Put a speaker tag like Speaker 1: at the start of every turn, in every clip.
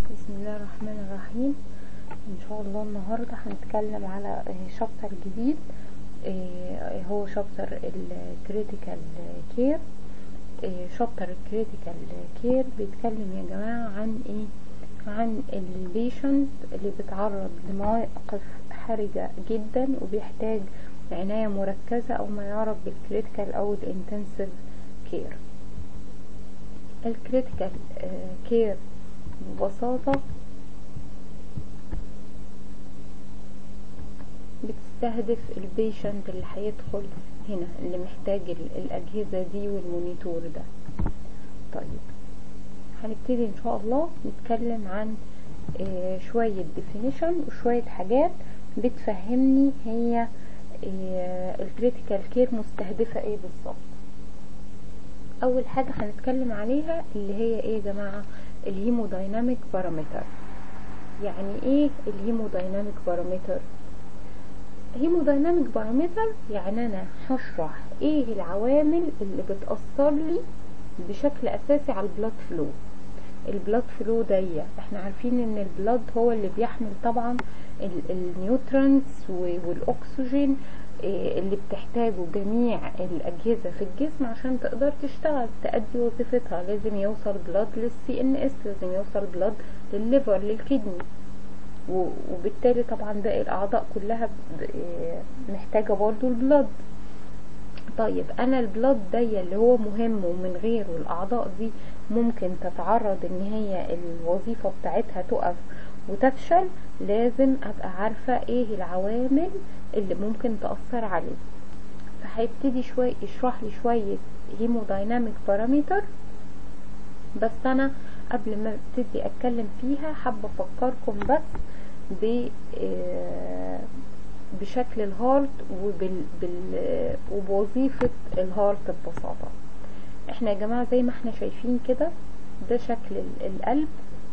Speaker 1: بسم الله الرحمن الرحيم. ان شاء الله النهارده هنتكلم على شابتر جديد، هو شابتر الكريتيكال كير. شابتر الكريتيكال كير بيتكلم يا جماعه عن ايه؟ عن البيشنت اللي بيتعرض لمواقف حرجه جدا وبيحتاج عنايه مركزه او ما يعرف بالكريتيكال او الانتنسيف كير. الكريتيكال كير ببساطة بتستهدف البيشنت اللي هيدخل هنا، اللي محتاج الأجهزة دي والمونيتور ده. طيب هنبتدي ان شاء الله نتكلم عن شوية definition وشوية حاجات بتفهمني هي الكريتيكال كير مستهدفة ايه بالظبط. اول حاجة هنتكلم عليها اللي هي ايه يا جماعة؟ الهيمودايناميك بارامتر. يعني ايه الهيمودايناميك بارامتر؟ هيمودايناميك بارامتر يعني انا هشرح ايه العوامل اللي بتأثر لي بشكل اساسي على البلاد فلو. البلاد فلو ده احنا عارفين ان البلاد هو اللي بيحمل طبعا النيوترينتس والاكسجين اللي بتحتاجه جميع الأجهزة في الجسم عشان تقدر تشتغل تأدي وظيفتها. لازم يوصل بلاد للCNS، لازم يوصل بلاد للليفر، للكدني، وبالتالي طبعا باقي الأعضاء كلها محتاجة برضو البلاد. طيب أنا البلاد ده اللي هو مهم ومن غيره الأعضاء دي ممكن تتعرض ان هي الوظيفة بتاعتها تقف وتفشل. لازم ابقى عارفة ايه العوامل اللي ممكن تأثر عليه. فهيبتدي شوية يشرح لي شوية هيمودايناميك بارامتر، بس انا قبل ما ابتدي اتكلم فيها حابة افكركم بس بشكل الهارت وبوظيفة الهارت ببساطة. احنا يا جماعة زي ما احنا شايفين كده ده شكل القلب.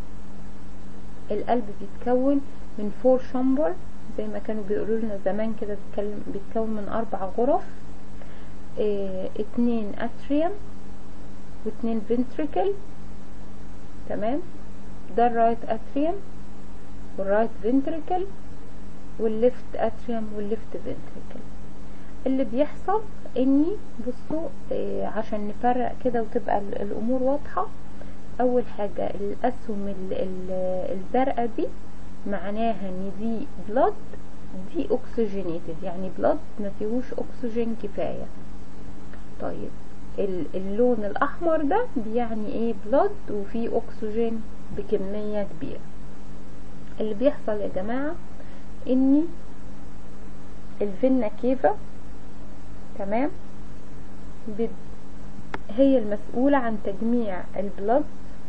Speaker 1: القلب بيتكون من 4 شامبر زي ما كانوا بيقولوا لنا زمان كده، بيتكون من 4 غرف، 2 اتريوم و2 فنتريكل. تمام، ده الرايت اتريوم والرايت فنتريكل والليفت اتريوم والليفت فنتريكل. اللي بيحصل اني بصوا عشان نفرق كده وتبقى الامور واضحة. اول حاجة الاسهم الزرقاء دي معناها ان دي بلاد، دي اوكسجينيتد، يعني بلاد ما فيهوش اكسجين كفاية. طيب اللون الاحمر ده بيعني ايه؟ بلاد وفيه اكسجين بكمية كبيرة. اللي بيحصل يا جماعة اني الفينا كيفا تمام هي المسؤولة عن تجميع البلاد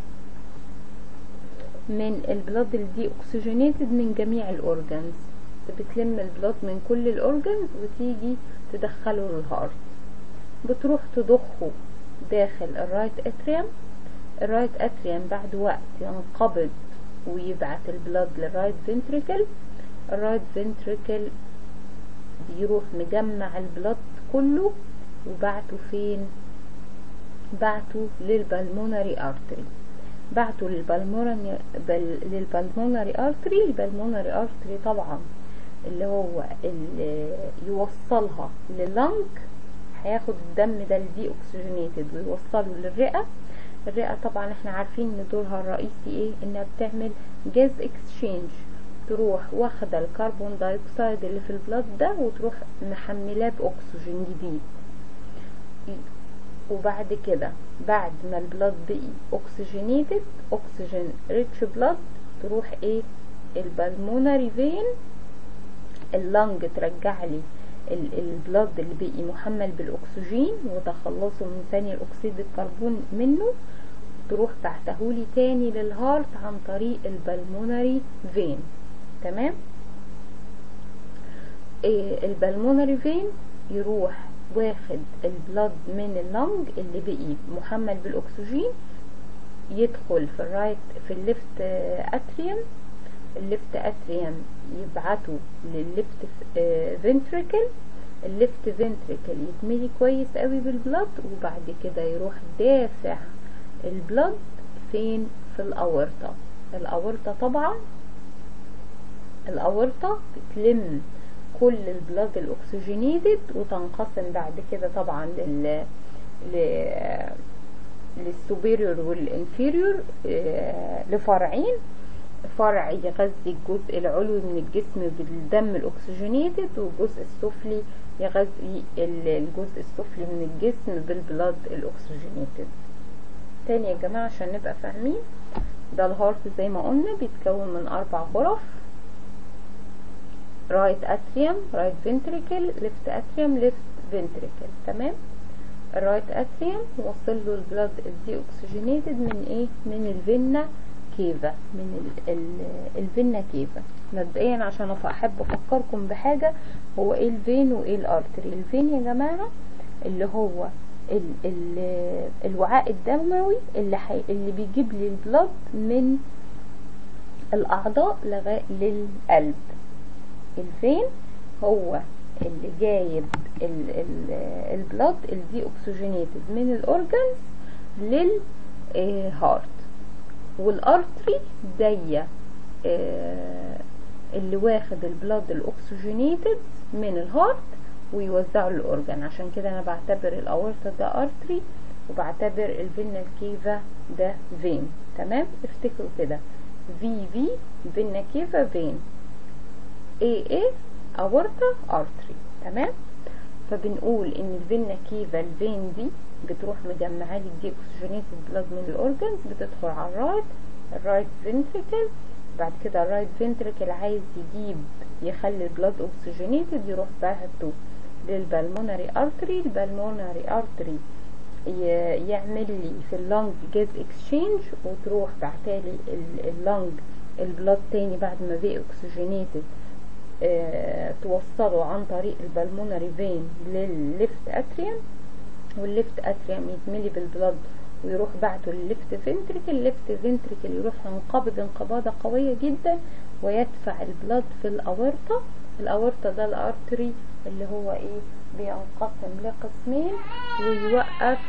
Speaker 1: من البلاد اللي دي اوكسجينيتد من جميع الاورجنز. بتلم البلاد من كل الاورجنز وتيجي تدخله للهارت، بتروح تضخه داخل الرايت اتريوم. الرايت اتريوم بعد وقت ينقبض ويبعت البلاد للرايت فنتريكل. الرايت فنتريكل بيروح مجمع البلاد كله وبعته فين؟ بعته للبلمونري ارتري. بعته للبلمونري ارتري. البلمونري ارتري طبعا اللي هو اللي يوصلها لللنج، هياخد الدم ده الدي اوكسجينيتد ويوصله للرئة. الرئة طبعا احنا عارفين ان دورها الرئيسي ايه؟ انها بتعمل جاز اكسشينج، تروح واخدة الكربون دايوكسيد اللي في البلاد ده وتروح محملاه باكسجين جديد. وبعد كده بعد ما البلاد بقي اوكسجينيتد، اوكسجين ريتش بلاد، تروح ايه؟ البلمونري فين، اللنج ترجع لي البلاد اللي بقي محمل بالاكسجين وتخلصه من ثاني الاكسيد الكربون منه، تروح بعتهولي تاني للهارت عن طريق البلمونري فين. تمام، البلمونري فين يروح واخد البلاد من اللنج اللي بقي محمل بالاكسجين، يدخل في الرايت في الليفت اتريوم. الليفت اتريوم يبعته للليفت فنتريكل. الليفت فنتريكل يتملي كويس قوي بالبلاد، وبعد كده يروح دافع البلاد فين؟ في الاورطة. الاورطة طبعا الاورطة بتلم كل البلاد الاكسجينيتد وتنقسم بعد كده طبعا للسوبيريور والانفيريور لفرعين. فرع يغذي الجزء العلوي من الجسم بالدم الاكسجينيتد، والجزء السفلي يغذي الجزء السفلي من الجسم بالبلاد الاكسجينيتد. تاني يا جماعة عشان نبقى فاهمين، ده الهارت زي ما قلنا بيتكون من 4 غرف: رايت اتريوم، رايت فنتريكل، ليفت اتريوم، ليفت فنتريكل. تمام. الرايت اتريوم وصل له البلاد الدي اوكسجينيتد من ايه؟ من الفينا كيفا، من الفينا كيفا. مبدئيا عشان احب افكركم بحاجه، هو ايه الفين وايه الارتري؟ الفين يا جماعه اللي هو الوعاء الدموي اللي بيجيب لي البلاد من الاعضاء للقلب. الفين هو اللي جايب البلاد الدي اوكسجينيتد من الاورجنز للهارت. والارتري دي اللي واخد البلاد الاكسجينيتد من الهارت ويوزعه للاورجن. عشان كده انا بعتبر الاورطة ده ارتري، وبعتبر الفينا كيفا ده فين. تمام. افتكروا كده، في فينا كيفا فين، اي اورطة ارتري. تمام. فبنقول ان الفينا كيفا الفين دي بتروح مجمعه لي الدي اوكسجينيتد بلاد من الاورجنز، بتدخل على الرايت فنتريكل. بعد كده الرايت فنتريكل عايز يخلي البلاد اوكسجينيتد، يروح باعته للبلمونري ارتري. البلمونري ارتري يعمل لي في اللنج جاز اكسشينج، وتروح بعتالي اللنج البلاد تاني بعد ما بقى اوكسجينيتد توصله عن طريق البلمونري فين للليفت اتريوم، والليفت اتريوم يتملي بالبلاد ويروح بعته للليفت فنتريكل. الليفت فنتريكل يروح ينقبض انقباضة قوية جدا ويدفع البلاد في الاورطة. الاورطة ده الارتري اللي هو ايه؟ بينقسم لقسمين ويوقف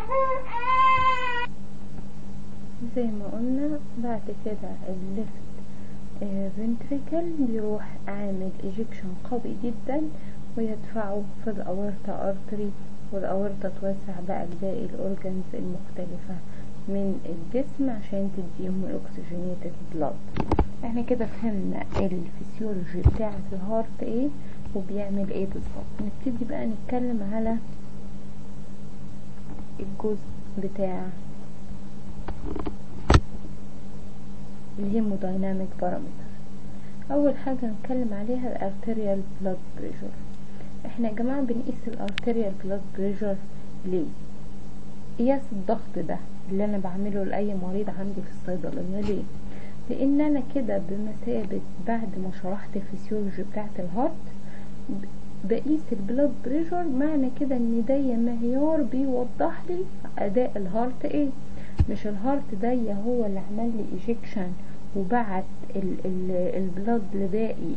Speaker 1: زي ما قلنا. بعد كده الليفت فنتريكل بيروح عامل ايجكشن قوي جدا ويدفعه في الاورطة ارتري، والاورطة توسع بقى لباقي الاورجنز المختلفة من الجسم عشان تديهم الاكسجينيتد بلاد. احنا كده فهمنا الفسيولوجي بتاعة الهارت ايه وبيعمل ايه بالظبط. نبتدي بقى نتكلم على الجزء بتاع الهيمودايناميك بارامتر. اول حاجة نتكلم عليها الارتريال بلاد بريشر. احنا يا جماعة بنقيس الارتريال بلاد بريشر ليه؟ قياس الضغط ده اللي انا بعمله لاي مريض عندي في الصيدلية ليه؟ لان انا كده بمثابة بعد ما شرحت الفسيولوجي بتاعت الهارت بقيس البلاد بريشر. معنى كده ان ده معيار بيوضح لي اداء الهارت ايه. مش الهارت ده هو اللي عمل لي ايجكشن وبعت البلاد لباقي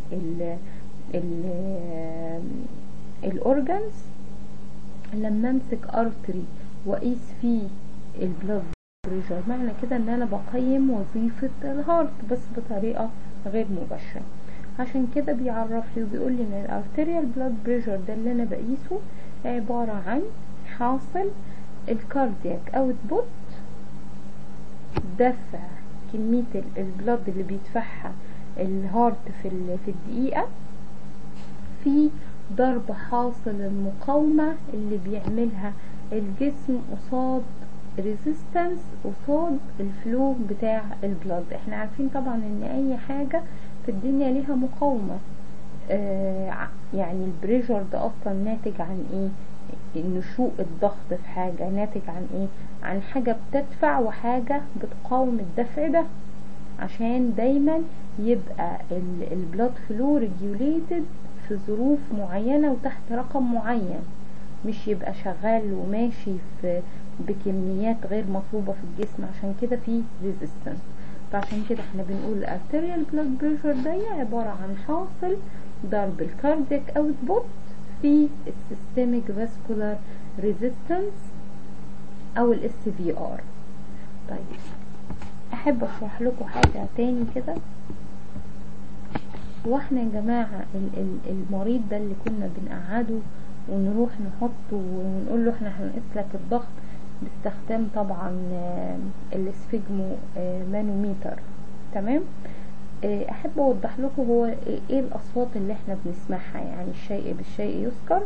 Speaker 1: الاورجنز. لما امسك ارتري واقيس فيه البلاد بريشر معنى كده ان انا بقيم وظيفة الهارت بس بطريقة غير مباشرة. عشان كده بيعرف لي وبيقول لي ان الارتريال بلاد بريشر ده اللي انا بقيسه عبارة عن حاصل الكاردياك اوتبوت، دفع كمية البلاد اللي بيدفعها الهارت في الدقيقة، في ضرب حاصل المقاومة اللي بيعملها الجسم قصاد ريزيستنس قصاد الفلو بتاع البلاد. احنا عارفين طبعا ان اي حاجة في الدنيا ليها مقاومة. يعني البريشر ده اصلا ناتج عن ايه؟ نشوء الضغط في حاجة ناتج عن ايه؟ عن حاجة بتدفع وحاجة بتقاوم الدفع ده، عشان دايما يبقى البلاد فلو ريجوليتد في ظروف معينة وتحت رقم معين، مش يبقى شغال وماشي بكميات غير مطلوبة في الجسم. عشان كده في ريزيستنس. فعشان كده احنا بنقول الارتريال بلاد بريشر ده عبارة عن حاصل ضرب الكاردياك اوتبوت في السيستميك فاسكولار ريزيستنس او الاس في ار. طيب احب اشرح لكم حاجة تاني كده. واحنا يا جماعة المريض ده اللي كنا بنقعده ونروح نحطه ونقول له احنا هنقيس لك الضغط باستخدام طبعا الاسفجمو مانوميتر، تمام. احب اوضح لكم هو ايه الاصوات اللي احنا بنسمعها، يعني الشيء بالشيء يذكر.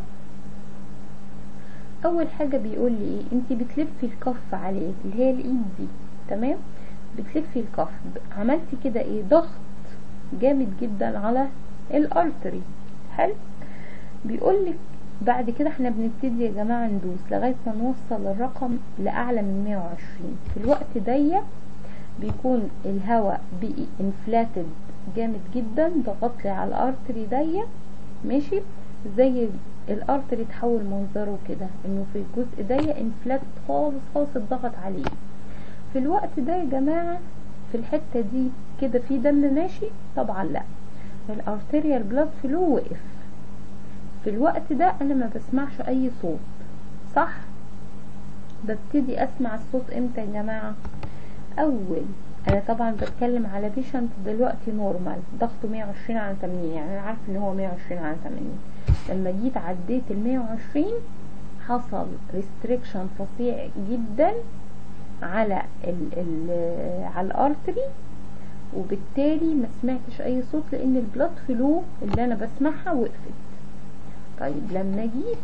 Speaker 1: اول حاجة بيقول لي ايه، انت بتلفي الكف عليه اللي هي الايد دي، تمام، بتلفي الكف، عملتي كده ايه، ضغط جامد جدا على الارتري. حلو. بيقول لك بعد كده احنا بنبتدي يا جماعة ندوس لغاية ما نوصل الرقم لأعلى من 120. في الوقت ده بيكون الهواء بقي انفلاتد جامد جدا، ضغط لي على الارتري ده، ماشي، زي الارتري تحول منظره كده انه في الجزء ده انفلاتد خالص خالص، الضغط عليه. في الوقت ده يا جماعة في الحتة دي كده في دم ماشي؟ طبعا لا، الارتريال بلاد فلو وقف. في الوقت ده انا ما بسمعش اي صوت، صح؟ ببتدي اسمع الصوت امتى يا جماعة؟ انا طبعا بتكلم على بيشنت دلوقتي نورمال ضغطه 120 على 80، يعني انا عارف ان هو 120 على 80. لما جيت عديت ال 120 حصل ريستريكشن فظيع جدا على على الارتري، وبالتالي ما سمعتش اي صوت لان البلاد فلو اللي انا بسمعها وقفت. طيب لما جيت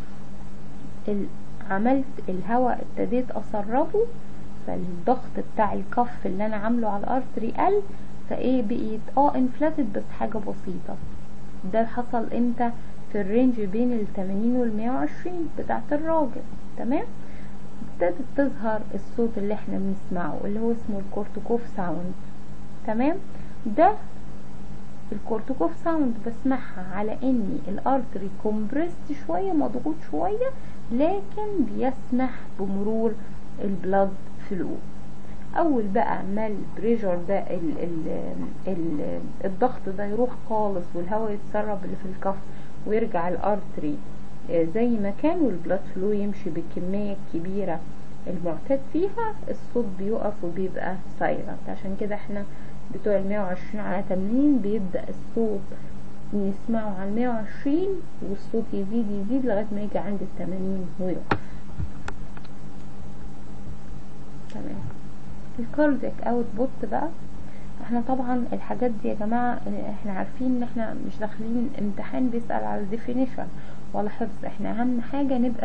Speaker 1: عملت الهواء ابتديت اسربه، فالضغط بتاع الكف اللي انا عامله على الارتري قل، فايه بقيت انفلاتد بس حاجة بسيطة. ده حصل امتى؟ في الرينج بين ال 80 وال 120 بتاعت الراجل، تمام. ابتدت تظهر الصوت اللي احنا بنسمعه اللي هو اسمه الكورتيكوف ساوند، تمام. ده الكورتيكوف ساوند بسمعها على اني الارتري كومبريست شوية، مضغوط شوية، لكن بيسمح بمرور البلاد فلو. اول بقى ما البريشر ده الضغط ده يروح خالص والهواء يتسرب اللي في الكف ويرجع الارتري زي ما كان، والبلاد فلو يمشي بكمية كبيرة المعتاد فيها، الصوت بيقف وبيبقى سايلنت. عشان كده احنا بتوع 120 على 80 بيبدأ الصوت نسمعه على 120 والصوت يزيد لغاية ما يجي عند 80 ويقف، تمام. الكاردياك اوت بوت بقى، احنا طبعا الحاجات دي يا جماعة احنا عارفين ان احنا مش داخلين امتحان بيسأل على الديفينيشن ولا حفظ، احنا اهم حاجة نبقى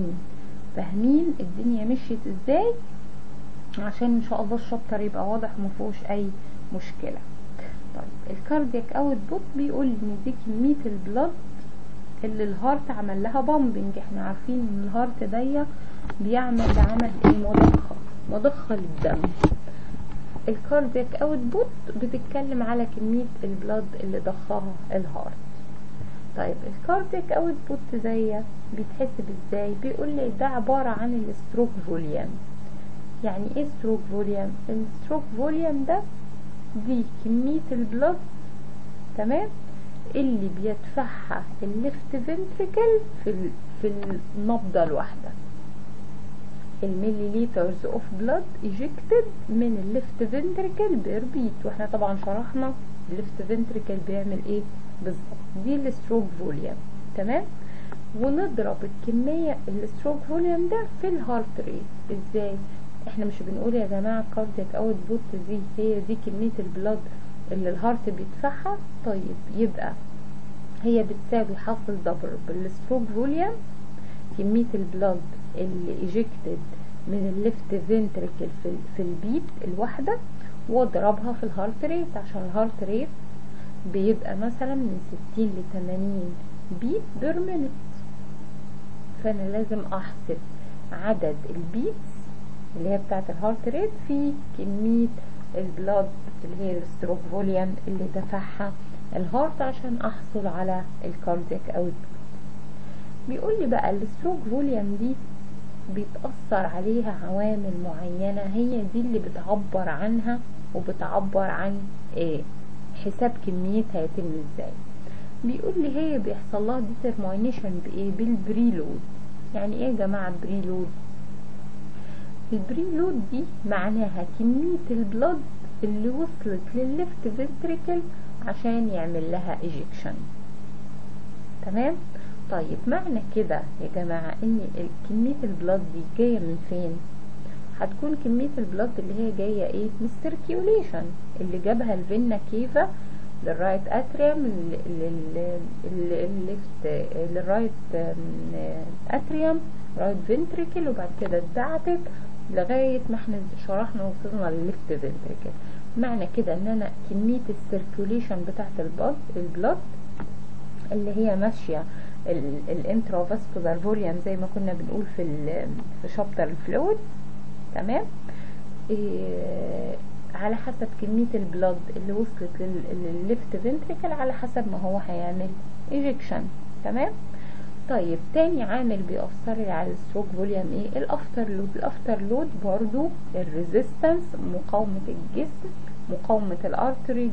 Speaker 1: فاهمين الدنيا مشيت ازاي، عشان ان شاء الله الشابتر يبقى واضح ومفيهوش اي مشكلة. طيب الكاردياك اوت بوت بيقول ان دي كمية البلد اللي الهارت عمل لها بامبنج. احنا عارفين ان الهارت ده بيعمل عمل ايه، مضخة للدم. الكاردياك اوت بوت بتتكلم على كمية البلد اللي ضخها الهارت. طيب الكاردياك اوت بوت زي بيتحسب ازاي؟ بيقول لي ده عبارة عن الستروك فوليوم. يعني ايه ستروك فوليوم؟ الستروك فوليوم ده دي كمية البلد، تمام، اللي بيدفعها الليفت فنتريكل في النبضة الواحدة. المليليترز اوف بلاد ايجكتد من الليفت فنتريكل بيربيت، واحنا طبعا شرحنا الليفت فنتريكل بيعمل ايه بالظبط. دي الستروك فوليوم، تمام. ونضرب الكمية الستروك فوليوم ده في الهارت ريت. ازاي؟ احنا مش بنقول يا جماعة كاردياك اوت بوت دي هي دي كمية البلاد اللي الهارت بيدفعها؟ طيب يبقى هي بتساوي حاصل ضرب بالستروك فوليوم كمية البلاد اللي ايجكتد من الليفت فنتريكل في البيت الواحدة، واضربها في الهارت ريت، عشان الهارت ريت بيبقى مثلا من 60 ل 80 بيت بير مينت. فانا لازم احسب عدد البيتس اللي هي بتاعت الهارت ريت في كمية البلاد اللي هي الستروك فوليوم اللي دفعها الهارت عشان احصل على الكاردياك اوت. بيقول لي بقى الستروك فوليوم دي بيتأثر عليها عوامل معينة، هي دي اللي بتعبر عنها وبتعبر عن ايه حساب كميتها يتم ازاي. بيقول لي هي بيحصل لها ديترمينيشن بايه؟ بالبريلود. يعني ايه يا جماعة بريلود؟ البريلود دي معناها كمية البلد اللي وصلت للليفت فنتريكل عشان يعمل لها ايجكشن. تمام. طيب معنى كده يا جماعة ان كمية البلد دي جاية من فين؟ هتكون كمية البلد اللي هي جاية ايه؟ من السيركيوليشن اللي جابها الفينا كيفا للرايت اتريوم، للليفت للرايت اتريوم، رايت فنتريكل، وبعد كده اتبعتت لغاية ما احنا شرحنا وصلنا للليفت فنتريكل. معنى كده ان انا كمية السيركيوليشن بتاعت البلد اللي هي ماشية الانترافاسكولار فوليوم زي ما كنا بنقول في شابتر الفلويد. تمام. على حسب كمية البلد اللي وصلت للليفت فنتريكل على حسب ما هو هيعمل ايجكشن. تمام. طيب تاني عامل بيأثر لي على الستروك فوليوم ايه؟ الافتر لود. الافتر لود برضو الريزيستنس، مقاومة الجسم، مقاومة الارتري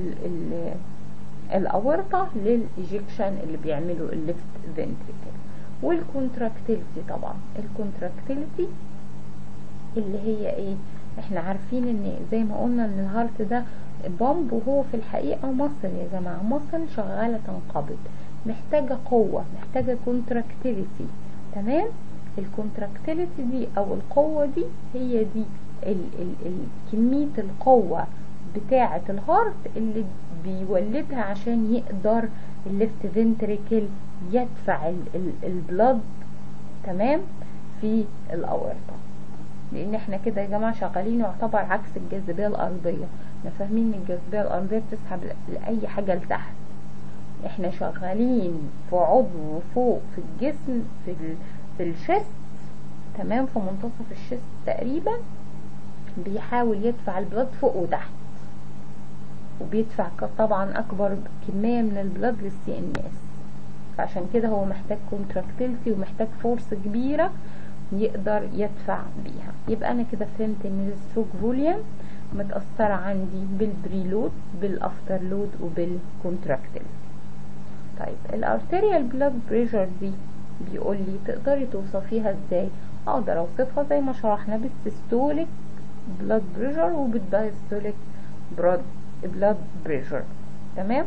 Speaker 1: الاورطة للايجكشن اللي بيعمله الليفت فنتريكل. والكونتراكتيليتي طبعا، الكونتراكتيليتي اللي هي ايه؟ احنا عارفين ان زي ما قلنا ان الهارت ده بامب، وهو في الحقيقة مصل يا جماعة، مصل شغالة تنقبض، محتاجة قوة، محتاجة كونتراكتيليتي. تمام. الكونتراكتيليتي دي او القوة دي هي دي كمية القوة بتاعة الهارت اللي بيولدها عشان يقدر الليفت فنتريكل يدفع البلد. تمام. في الاورطة، لان احنا كده يا جماعة شغالين يعتبر عكس الجاذبية الارضية. احنا فاهمين ان الجاذبية الارضية بتسحب لاي حاجة لتحت، احنا شغالين في عضو فوق في الجسم، في الشست. تمام. في منتصف الشست تقريبا بيحاول يدفع البلد فوق وتحت، وبيدفع طبعا اكبر كمية من البلد للسي ان اس. فعشان كده هو محتاج كونتراكتيلتي ومحتاج فورس كبيرة يقدر يدفع بيها. يبقى انا كده فهمت ان الستروك فوليوم متأثرة عندي بالبريلود، بالافتر لود، وبالكونتراكتيلتي. طيب الارتيريال بلاد بريشر دي بيقول لي تقدري توصفيها ازاي؟ اقدر اوصفها زي ما شرحنا بالسيستوليك بلاد بريشر وبالدايستوليك بلاد بريشر. تمام.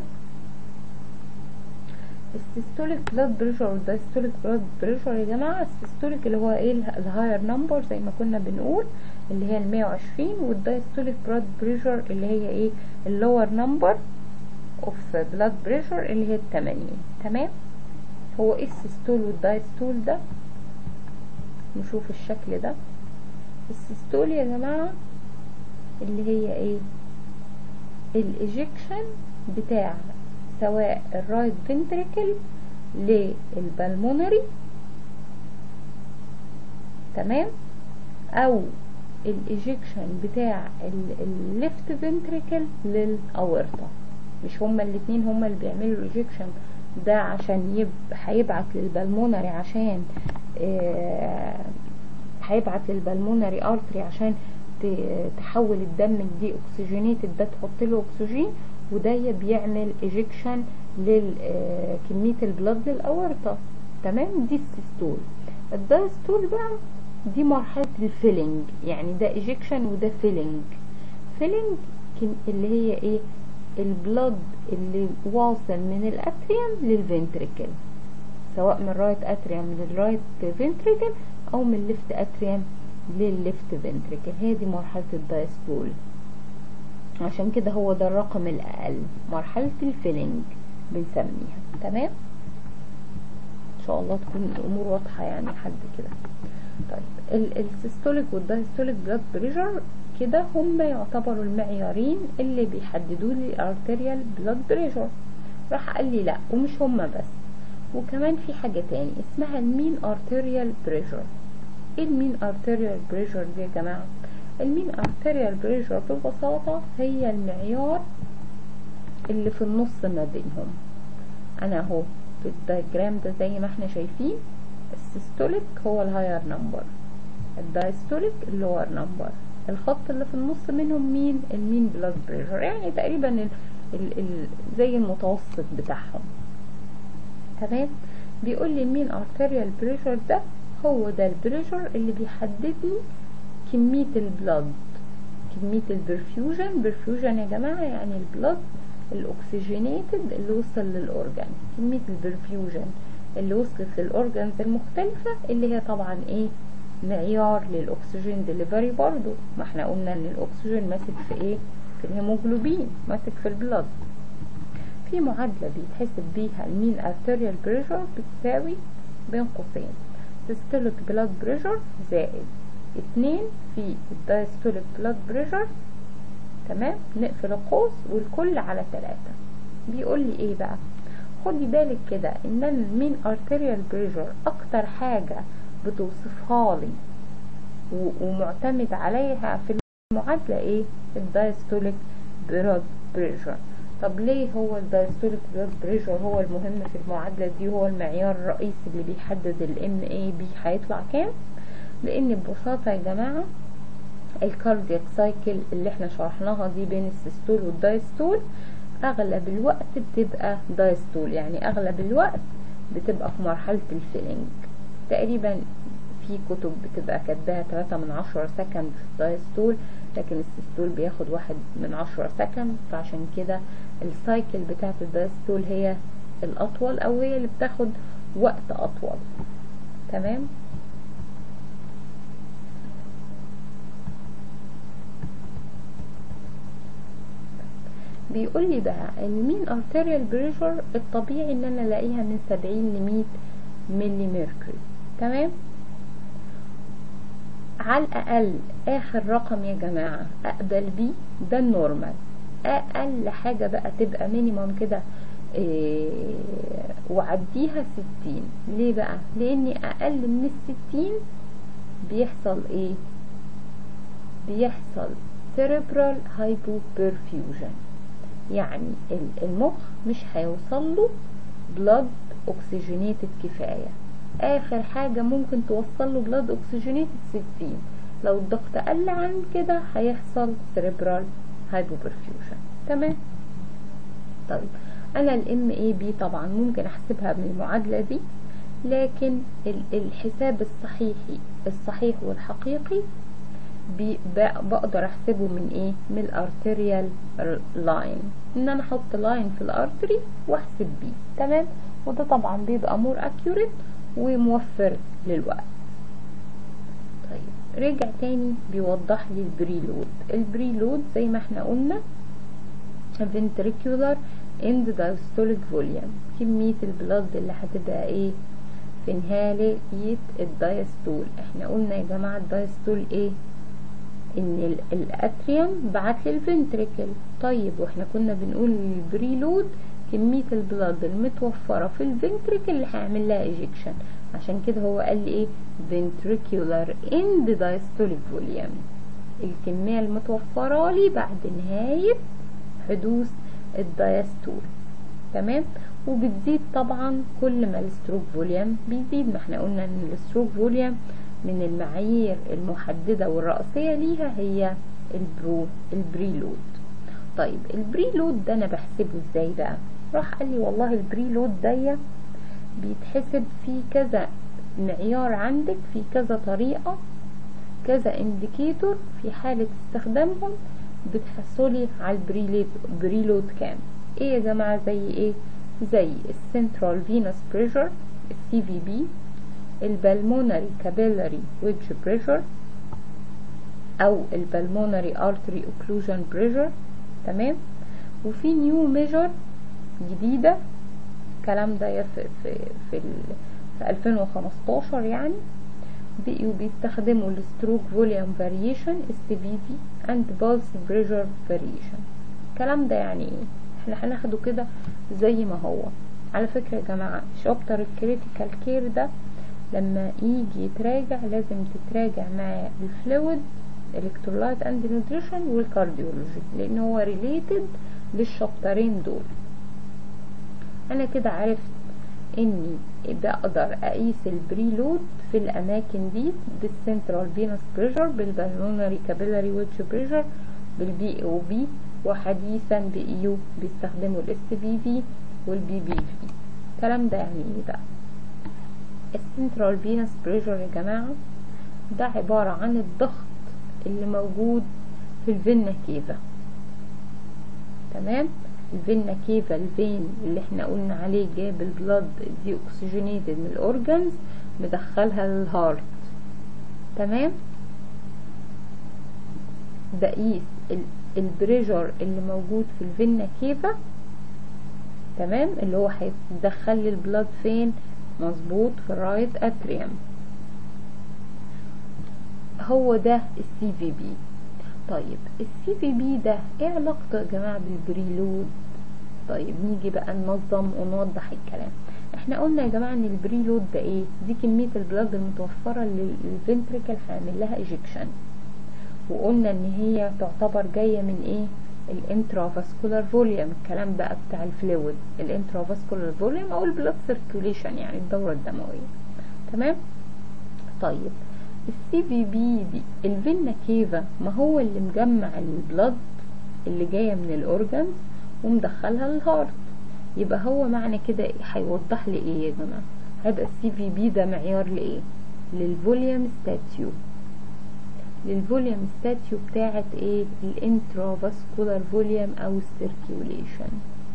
Speaker 1: السيستوليك بلاد بريشر والدايستوليك بلاد بريشر يا جماعه، السيستوليك اللي هو ايه؟ الهاير نمبر زي ما كنا بنقول اللي هي 120، والدايستوليك بلاد بريشر اللي هي ايه؟ اللور نمبر اوف بلاد بريشر اللي هي 80. تمام. هو ايه السيستول والدايستول ده؟ نشوف الشكل ده. السيستول يا جماعه اللي هي ايه؟ الايجكشن بتاع سواء الرايت فنتريكل للبلمونري، تمام، او الايجكشن بتاع الليفت فنتريكل للاورطة. مش هما الاتنين هما اللي بيعملوا الايجكشن ده عشان هيبعت للبلمونري عشان هيبعت للبلمونري ارتري عشان تحول الدم دي اوكسجينيتد ده تحط له اكسجين، وده بيعمل ايجكشن لكمية البلد للاورطة. تمام. دي السيستول. الدايستول بقى دي مرحلة الفيلنج، يعني ده ايجكشن وده فيلنج. فيلنج اللي هي ايه؟ البلد اللي واصل من الاتريوم للفنتريكل، سواء من الرايت اتريوم للرايت فنتريكل او من الليفت اتريوم للليفت فنتريكل. هي دي مرحلة الدايستول، عشان كده هو ده الرقم الاقل، مرحلة الفيلنج بنسميها. تمام. ان شاء الله تكون الامور واضحة يعني حد كده. طيب السيستوليك والدايستوليك بلاد بريشر كده هم يعتبروا المعيارين اللي بيحددوا لي الارتيريال بلاد بريشر. راح قال لي لا، ومش هم بس، وكمان في حاجة تاني اسمها المين ارتيريال بريشر. ايه المين ارتيريال بريشر دي يا جماعة؟ المين ارتيريال بريشر ببساطة هي المعيار اللي في النص ما بينهم. انا اهو في الدايجرام ده زي ما احنا شايفين، السيستوليك هو الهاير نمبر، الدايستوليك اللور نمبر، الخط اللي في النص منهم مين؟ المين بلاد بريشر، يعني تقريبا زي المتوسط بتاعهم. تمام. بيقول لي المين ارتيريال بريشر ده هو ده البريشر اللي بيحدد لي كمية البلد، كمية البرفيوجن. برفيوجن يا جماعة يعني البلد الاكسجينيتد اللي وصل للأورجان، كمية البرفيوجن اللي وصلت للأورجانز المختلفة، اللي هي طبعا ايه معيار للأكسجين ديليفري برضو. ما احنا قلنا ان الأكسجين ماسك في ايه؟ في الهيموجلوبين، ماسك في البلد. في معادلة بيتحسب بيها المين arterial pressure بتساوي بين قوسين systolic blood pressure زائد 2 في diastolic blood pressure. تمام، نقفل القوس والكل على 3. بيقول لي ايه بقى؟ خدي بالك كده ان المين arterial pressure اكتر حاجة بتوصفها لي ومعتمد عليها في المعادلة ايه؟ الدايستوليك blood pressure. طب ليه هو الدايستوليك blood pressure هو المهم في المعادلة دي، هو المعيار الرئيسي اللي بيحدد MAB هيطلع كام؟ لان ببساطة يا جماعة الكاردياك سايكل اللي احنا شرحناها دي بين السيستول والدايستول اغلب الوقت بتبقى دايستول، يعني اغلب الوقت بتبقى في مرحلة الفيلينج. تقريبا في كتب بتبقى كاتباها 3/10 سكند في الدايستول، لكن السيستول بياخد 1/10 سكند. فعشان كده السايكل بتاعت الدايستول هي الاطول، او هي اللي بتاخد وقت اطول. تمام. بيقول لي بقى المين arterial pressure الطبيعي ان انا الاقيها من 70 ل 100 ملي ميركوري. تمام. على الاقل اخر رقم يا جماعة اقبل بيه ده النورمال. اقل حاجة بقى تبقى مينيمم كده وعديها 60. ليه بقى؟ لاني اقل من 60 بيحصل ايه؟ بيحصل cerebral hypoperfusion، يعني المخ مش هيوصل له بلاد اوكسجينيتد كفاية. اخر حاجة ممكن توصل له بلاد اوكسجينيتد 60. لو الضغط قل عن كده هيحصل cerebral hypoperfusion. تمام. طيب انا MAB طبعا ممكن احسبها من المعادلة دي، لكن الحساب الصحيح والحقيقي بقدر احسبه من ايه؟ من الارتريال لاين، ان انا احط لاين في الارتري واحسب بيه. تمام. وده طبعا بيبقى مور اكيوريت وموفر للوقت. طيب رجع تاني بيوضح لي البريلود. البريلود زي ما احنا قلنا ventricular end diastolic volume، كمية البلد اللي هتبقى ايه في نهاية الدايستول. احنا قلنا يا جماعة الدايستول ايه؟ ان الاتريوم بعت للفنتريكل. طيب واحنا كنا بنقول البريلود كمية البلد المتوفرة في الفنتريكل اللي هيعمل لها ايجكشن. عشان كده هو قال لي ايه؟ ventricular end diastolic volume، الكمية المتوفرة لي بعد نهاية حدوث الدايستول. تمام. وبتزيد طبعا كل ما الستروك فوليوم بيزيد. ما احنا قلنا ان الستروك فوليوم من المعايير المحددة والرئيسية ليها هي البريلود. طيب البريلود ده انا بحسبه ازاي بقى؟ راح قال لي والله البريلود ده بيتحسب في كذا معيار عندك، في كذا طريقة، كذا انديكيتور. في حالة استخدامهم بتحصلي على البريلود كام. ايه يا جماعة؟ زي ايه؟ زي السنترال فينوس بريشر CVB، البلمونري كابيلاري ويدج بريشر، او البلمونري ارتري اوكلوجن بريشر. تمام. وفي نيو ميجر جديدة الكلام ده في 2015 يعني، بقوا بيستخدموا الستروك فوليوم فاريشن SVV and pulse pressure variation. الكلام ده يعني ايه؟ احنا هناخده كده زي ما هو. على فكرة يا جماعة شابتر الكريتيكال كير ده لما يجي يتراجع لازم تتراجع مع الفلويد الكترولايت اند نيوتريشن والكارديولوجي، لان هو ريليتد للشابترين دول. انا كده عرفت اني بقدر اقيس البريلود في الاماكن دي بالسنترال فينوس بريشر، بالبلمونري كابيلاري ويدج بريشر، بالبي او بي، وحديثا بإيو بيستخدموا الSVV والBBV. الكلام ده يعني ايه بقى؟ السنترال فينوس بريشر يا جماعة ده عبارة عن الضغط اللي موجود في الفينا كيفا. تمام. الفينا كيفا الفين اللي احنا قلنا عليه جاب البلد دي اكسجينيتد من الاورجنز مدخلها للهارت. تمام. بقيس البريشر اللي موجود في الفينا كيفا، تمام، اللي هو هيدخل لي البلد فين؟ مظبوط في الرايت اتريوم. هو ده السي في بي. طيب السي في بي ده ايه علاقته يا جماعه بالبريلود؟ طيب نيجي بقى ننظم ونوضح الكلام. احنا قلنا يا جماعه ان البريلود ده ايه؟ دي كميه البلد المتوفره للفنتريكل هيعمل لها ايجكشن، وقلنا ان هي تعتبر جايه من ايه؟ الانترافاسكولار فوليوم. الكلام بقى بتاع الفلويد، الانترافاسكولار فوليوم او البلد سيركيوليشن يعني الدوره الدمويه. تمام. طيب السي في بي دي الفينا كيفا ما هو اللي مجمع البلد اللي جايه من الاورجنز ومدخلها للهارت، يبقى هو معنى كده هيوضح لي ايه يا جماعه؟ هيبقى السي في بي ده معيار لايه؟ للفوليوم ستاتيو. للفوليوم ستاتيو بتاعت ايه؟ الانترافاسكولار فوليوم او السيركيوليشن.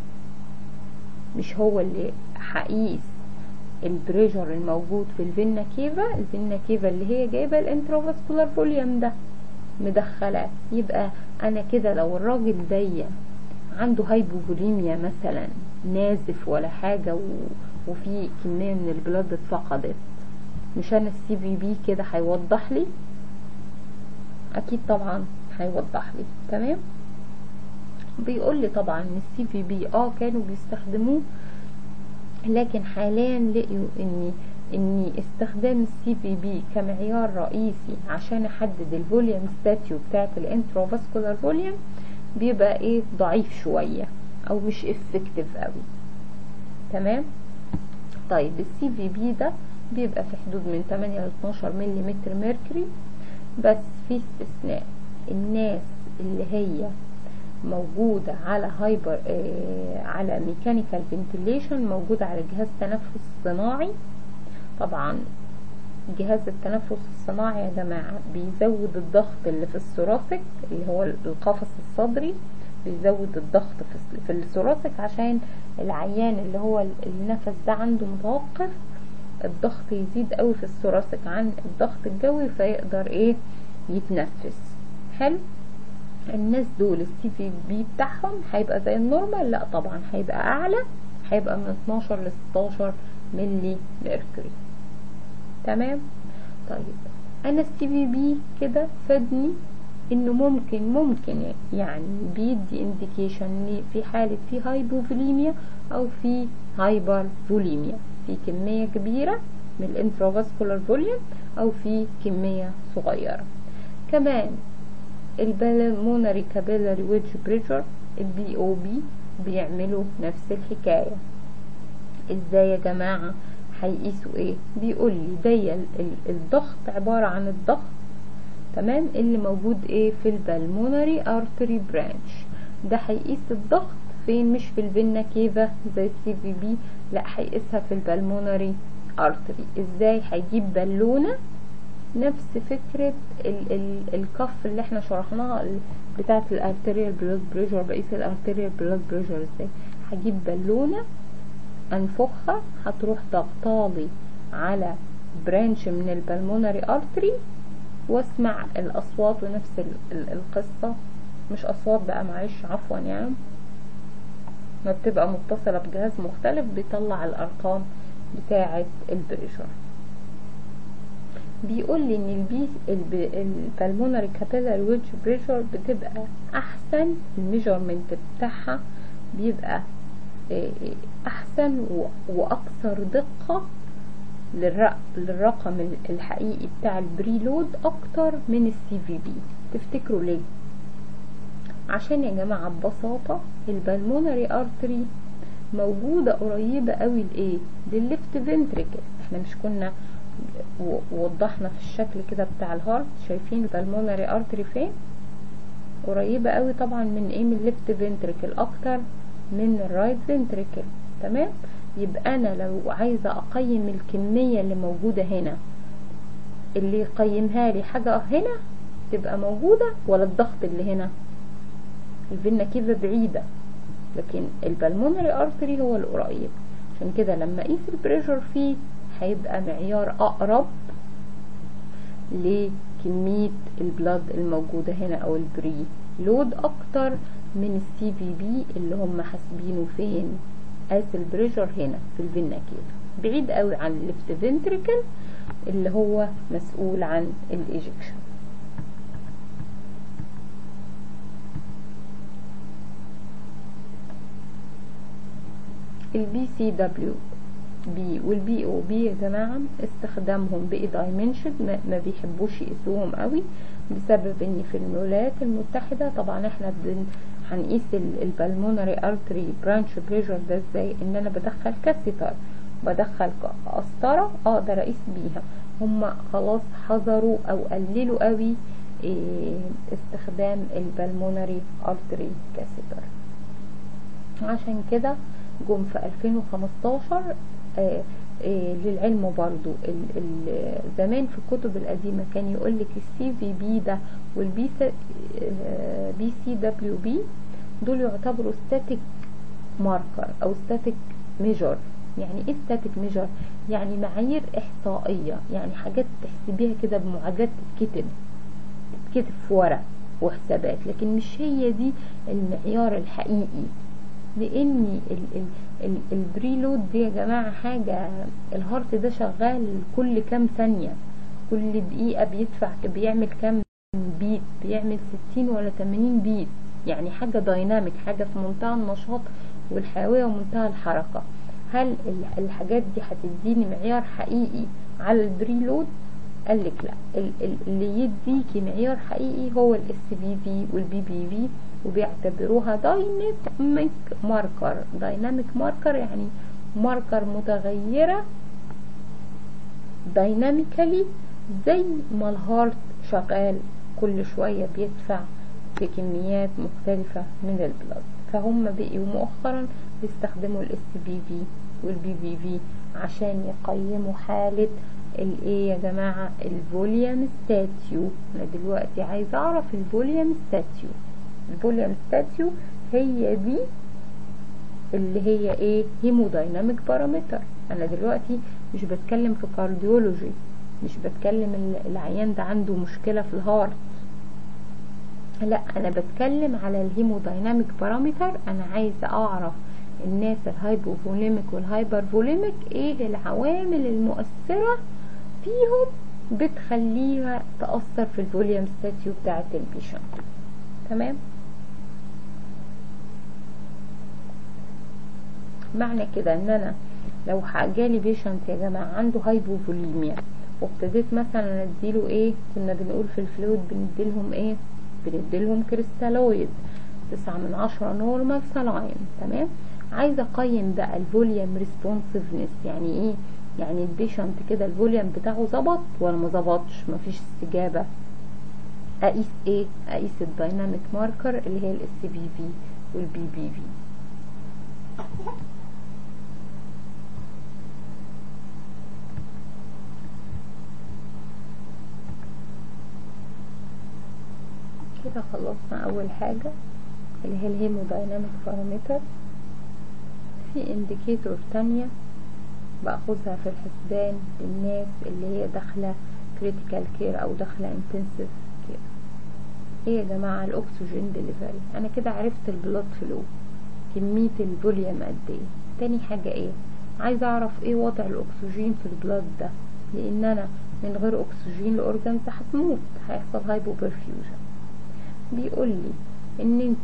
Speaker 1: مش هو اللي هقيس البريشر الموجود في الفينا كيفا. الفينا كيفا اللي هي جايبه الانترافاسكولار فوليوم ده مدخلاه. يبقى انا كده لو الراجل ده عنده هايبوفوليميا مثلا، نازف ولا حاجه وفي كميه من البلد اتفقدت، مش انا السي في بي كده هيوضح لي؟ اكيد طبعا هيوضح لي. تمام. بيقول لي طبعا ان السي في بي كانوا بيستخدموه، لكن حاليا لقيوا ان استخدام السي في بي كمعيار رئيسي عشان احدد الفوليوم ستاتيو بتاعت الانترافاسكولار فوليوم بيبقى ايه؟ ضعيف شويه او مش افكتيف قوي. تمام. طيب السي في بي ده بيبقى في حدود من 8 ل 12 ملم ميركوري، بس في استثناء. الناس اللي هي موجودة على هايبر على ميكانيكال فنتيليشن، موجودة على جهاز تنفس صناعي. طبعا جهاز التنفس الصناعي يا جماعة بيزود الضغط اللي في الثوراسيك اللي هو القفص الصدري، بيزود الضغط في الثوراسيك عشان العيان اللي هو النفس ده عنده متوقف، الضغط يزيد قوي في الثوراسيك عن الضغط الجوي فيقدر ايه؟ يتنفس. حلو. الناس دول السي في بي بتاعهم هيبقى زي النورمال؟ لا طبعا هيبقى اعلى، هيبقى من 12 ل 16 ملي ميركوري. تمام. طيب انا السي في بي كده فادني انه ممكن يعني بيدي انديكيشن في حالة في هايبوفوليميا او في هايبر فوليميا، في كمية كبيرة من الانترافاسكولار فوليوم او في كمية صغيرة. كمان البلمونري كابيلاري ويدج بريشر البي او بي بيعملوا نفس الحكاية. ازاي يا جماعة هيقيسوا ايه؟ بيقول لي ده الضغط عبارة عن الضغط، تمام، اللي موجود ايه؟ في البلمونري ارتري برانش. ده هيقيس الضغط فين؟ مش في الفينا كيفا زي السي في بي، لا هيقيسها في البلمونري ارتري. ازاي؟ هيجيب بالونة نفس فكرة الكف اللي احنا شرحناها بتاعة الارتريال بلاد بريشر. بقيس الارتريال بلاد بريشر ازاي؟ هجيب بالونة انفخها، هتروح ضغطالي على برانش من البلمونري ارتري واسمع الاصوات. ونفس القصة، مش اصوات بقى معلش عفوا، يعني ما بتبقى متصلة بجهاز مختلف بيطلع الارقام بتاعة البريشر. بيقول لي ان البلمونري كابيلاري ويدج بريشر بتبقى احسن، الميجرمنت بتاعها بيبقى احسن واكثر دقة للرقم الحقيقي بتاع البريلود اكتر من السي في بي. تفتكروا ليه؟ عشان يا جماعة ببساطة البلمونري ارتري موجودة قريبة قوي لايه؟ للليفت فنتريكل. احنا مش كنا ووضحنا في الشكل كده بتاع الهارت؟ شايفين البلمونري ارتري فين؟ قريبة قوي طبعا من ايه؟ من الليفت فنتريكل اكتر من الرايت فنتريكل. تمام. يبقى انا لو عايزة اقيم الكمية اللي موجودة هنا، اللي يقيمها لي حاجة هنا تبقى موجودة ولا الضغط اللي هنا؟ الفينا كيفا بعيدة، لكن البلمونري ارتري هو القريب. عشان كده لما اقيس البريشر فيه هيبقى معيار اقرب لكمية البلاد الموجودة هنا او البري لود اكتر من السي في بي اللي هم حاسبينه فين. قاس البريشر هنا في الفينا كيفا بعيد قوي عن الليفت فنتريكل اللي هو مسؤول عن الايجكشن. البي سي دبليو بي والبي او بي يا جماعه استخدامهم باي دايمنشن ما بيحبوش يقيسوهم قوي، بسبب ان في الولايات المتحده طبعا احنا هنقيس البلمونري ارتري برانش بريشر ده ازاي؟ ان انا بدخل كاسيتر، بدخل قسطره اقدر اقيس بيها. هم خلاص حذروا او قللوا قوي استخدام البلمونري ارتري كاسيتر. عشان كده جم في 2015 للعلم برضو زمان في الكتب القديمة كان يقولك السي في بي ده والبي بي سي دبليو بي دول يعتبروا ستاتيك ماركر او ستاتيك ميجر. يعني ايه ستاتيك ميجر؟ يعني معايير احصائية، يعني حاجات تحسبيها كده بمعادلات تتكتب في ورق وحسابات، لكن مش هي دي المعيار الحقيقي. لان البريلود دي يا جماعة حاجة، الهارت ده شغال كل كام ثانية، كل دقيقة بيعمل كام بيت، بيعمل 60 ولا 80 بيت، يعني حاجة دايناميك، حاجة في منتهى النشاط والحيوية ومنتهى الحركة. هل الحاجات دي هتديني معيار حقيقي على البريلود؟ قالك لا، اللي يديكي معيار حقيقي هو الاس بي في والبي بي في، وبيعتبروها دايناميك ماركر. دايناميك ماركر يعني ماركر متغيرة دايناميكالي، زي ما الهارت شغال كل شوية بيدفع في كميات مختلفة من البلاد. فهم بقوا مؤخرا بيستخدموا الاس بي في والبي بي في عشان يقيموا حالة الايه يا جماعة؟ الفوليوم ستاتيو. انا دلوقتي عايزة اعرف الفوليوم ستاتيو. الفوليوم ستاتيو هي دي اللي هي ايه؟ هيمودايناميك بارامتر. انا دلوقتي مش بتكلم في كارديولوجي، مش بتكلم العيان ده عنده مشكلة في الهارت، لا، انا بتكلم على الهيمودايناميك بارامتر. انا عايزة اعرف الناس الهايبوفوليميك والهايبرفوليميك ايه العوامل المؤثرة فيهم بتخليها تأثر في الفوليوم ستاتيو بتاعت البيشنت. تمام؟ معنى كده ان انا لو جالي بيشنت يا جماعة عنده هايبوفوليميا وابتديت مثلا اديله ايه؟ كنا بنقول في الفلويد بنديلهم ايه؟ بنديلهم كريستالويد 9/10 نورمال سلاين. تمام؟ عايزة اقيم بقى الفوليوم ريسبونسيفنس. يعني ايه؟ يعني البيشنت كده الفوليوم بتاعه ظبط ولا ما ظبطش، مفيش استجابة. اقيس ايه؟ اقيس الدايناميك ماركر اللي هي الاس بي في والبي بي في. كده خلصنا اول حاجة اللي هي الهيمودايناميك بارامتر. في انديكيتور تانية باخذها في الحسبان للناس اللي هي داخله كريتيكال كير او داخله انتنسيف كير. ايه يا جماعه؟ الاكسجين ديليفري. انا كده عرفت البلاد فلو، كميه الفوليوم قد ايه. تاني حاجه ايه؟ عايزه اعرف ايه وضع الاكسجين في البلاد ده، لان انا من غير اكسجين الاورجانز هتموت، هيحصل هايبو برفيوجن. بيقول لي ان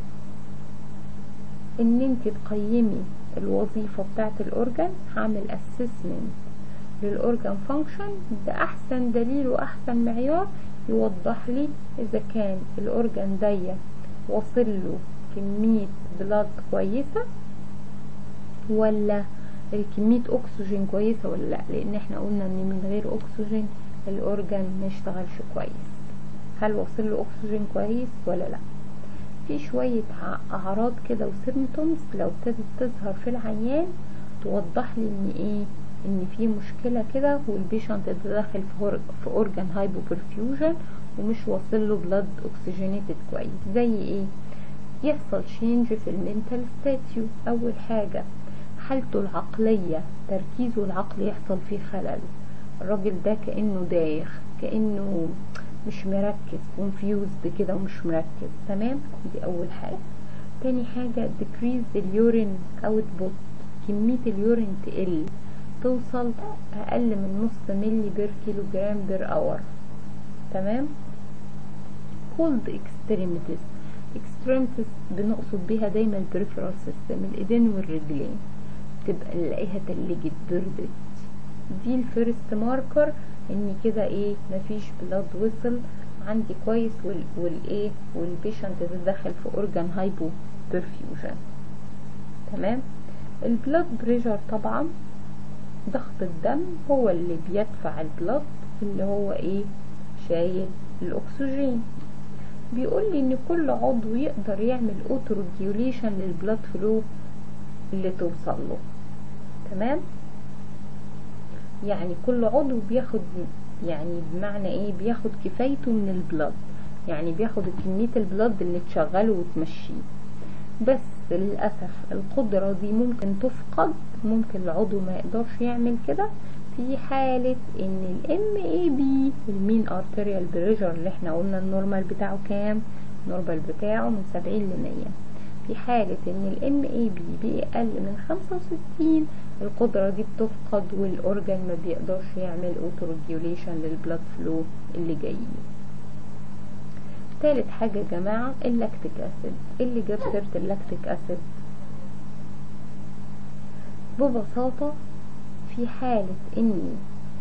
Speaker 1: انت تقيمي الوظيفة بتاعت الأورجان. هعمل اسسمنت للأورجان فانكشن، ده أحسن دليل وأحسن معيار يوضح لي إذا كان الأورجان ده واصل له كمية بلاد كويسة ولا كمية أكسجين كويسة ولا لا. لأن احنا قلنا إن من غير أكسجين الأورجان ميشتغلش كويس. هل واصل له أكسجين كويس ولا لا؟ في شوية اعراض كده وسيمتومز لو ابتدت تظهر في العيان توضح لي ان ايه؟ ان في مشكلة كده والبيشنت داخل في اورجان هايبو برفيوجن ومش واصل له بلاد اوكسجينيتد كويس. زي ايه؟ يحصل شينج في المنتال ستاتيو. اول حاجة حالته العقلية، تركيزه العقلي يحصل فيه خلل، الراجل ده كأنه دايخ، كأنه مش مركز، confused كده ومش مركز. تمام، دي اول حاجة. تاني حاجة decrease اليورين output، كمية اليورين تقل، توصل اقل من نص ملي بير كيلو جرام بير اور. تمام. cold extremities، extremities بنقصد بيها دايما البريفرال سيستم، الايدين والرجلين، تبقى نلاقيها تلجت بردت. دي الفيرست ماركر ان كده ايه، مفيش بلاد وصل عندي كويس والايه والبيشنت ده دخل في اورجان هايبو برفيوجن. تمام. البلاد بريشر طبعا ضغط الدم هو اللي بيدفع البلاد اللي هو ايه، شايل الاكسجين. بيقول لي ان كل عضو يقدر يعمل اوتو ريجوليشن للبلاد فلو اللي توصل له. تمام. يعني كل عضو بياخد، يعني بمعنى ايه، بياخد كفايته من البلاد، يعني بياخد كمية البلاد اللي تشغله وتمشيه. بس للأسف القدرة دي ممكن تفقد، ممكن العضو ما يقدرش يعمل كده في حالة ان الMAB المين ارتريال بريشر اللي احنا قلنا النورمال بتاعه كام، النورمال بتاعه من 70 ل100. في حالة ان الMAB بأقل من 65 القدرة دي بتفقد والاورجان ما بيقدرش يعمل اوتو ريجوليشن للبلاد فلو اللي جاي. تالت حاجة يا جماعة اللاكتيك اسيد. اللي جاب سيرة اللاكتيك اسيد ببساطة في حالة ان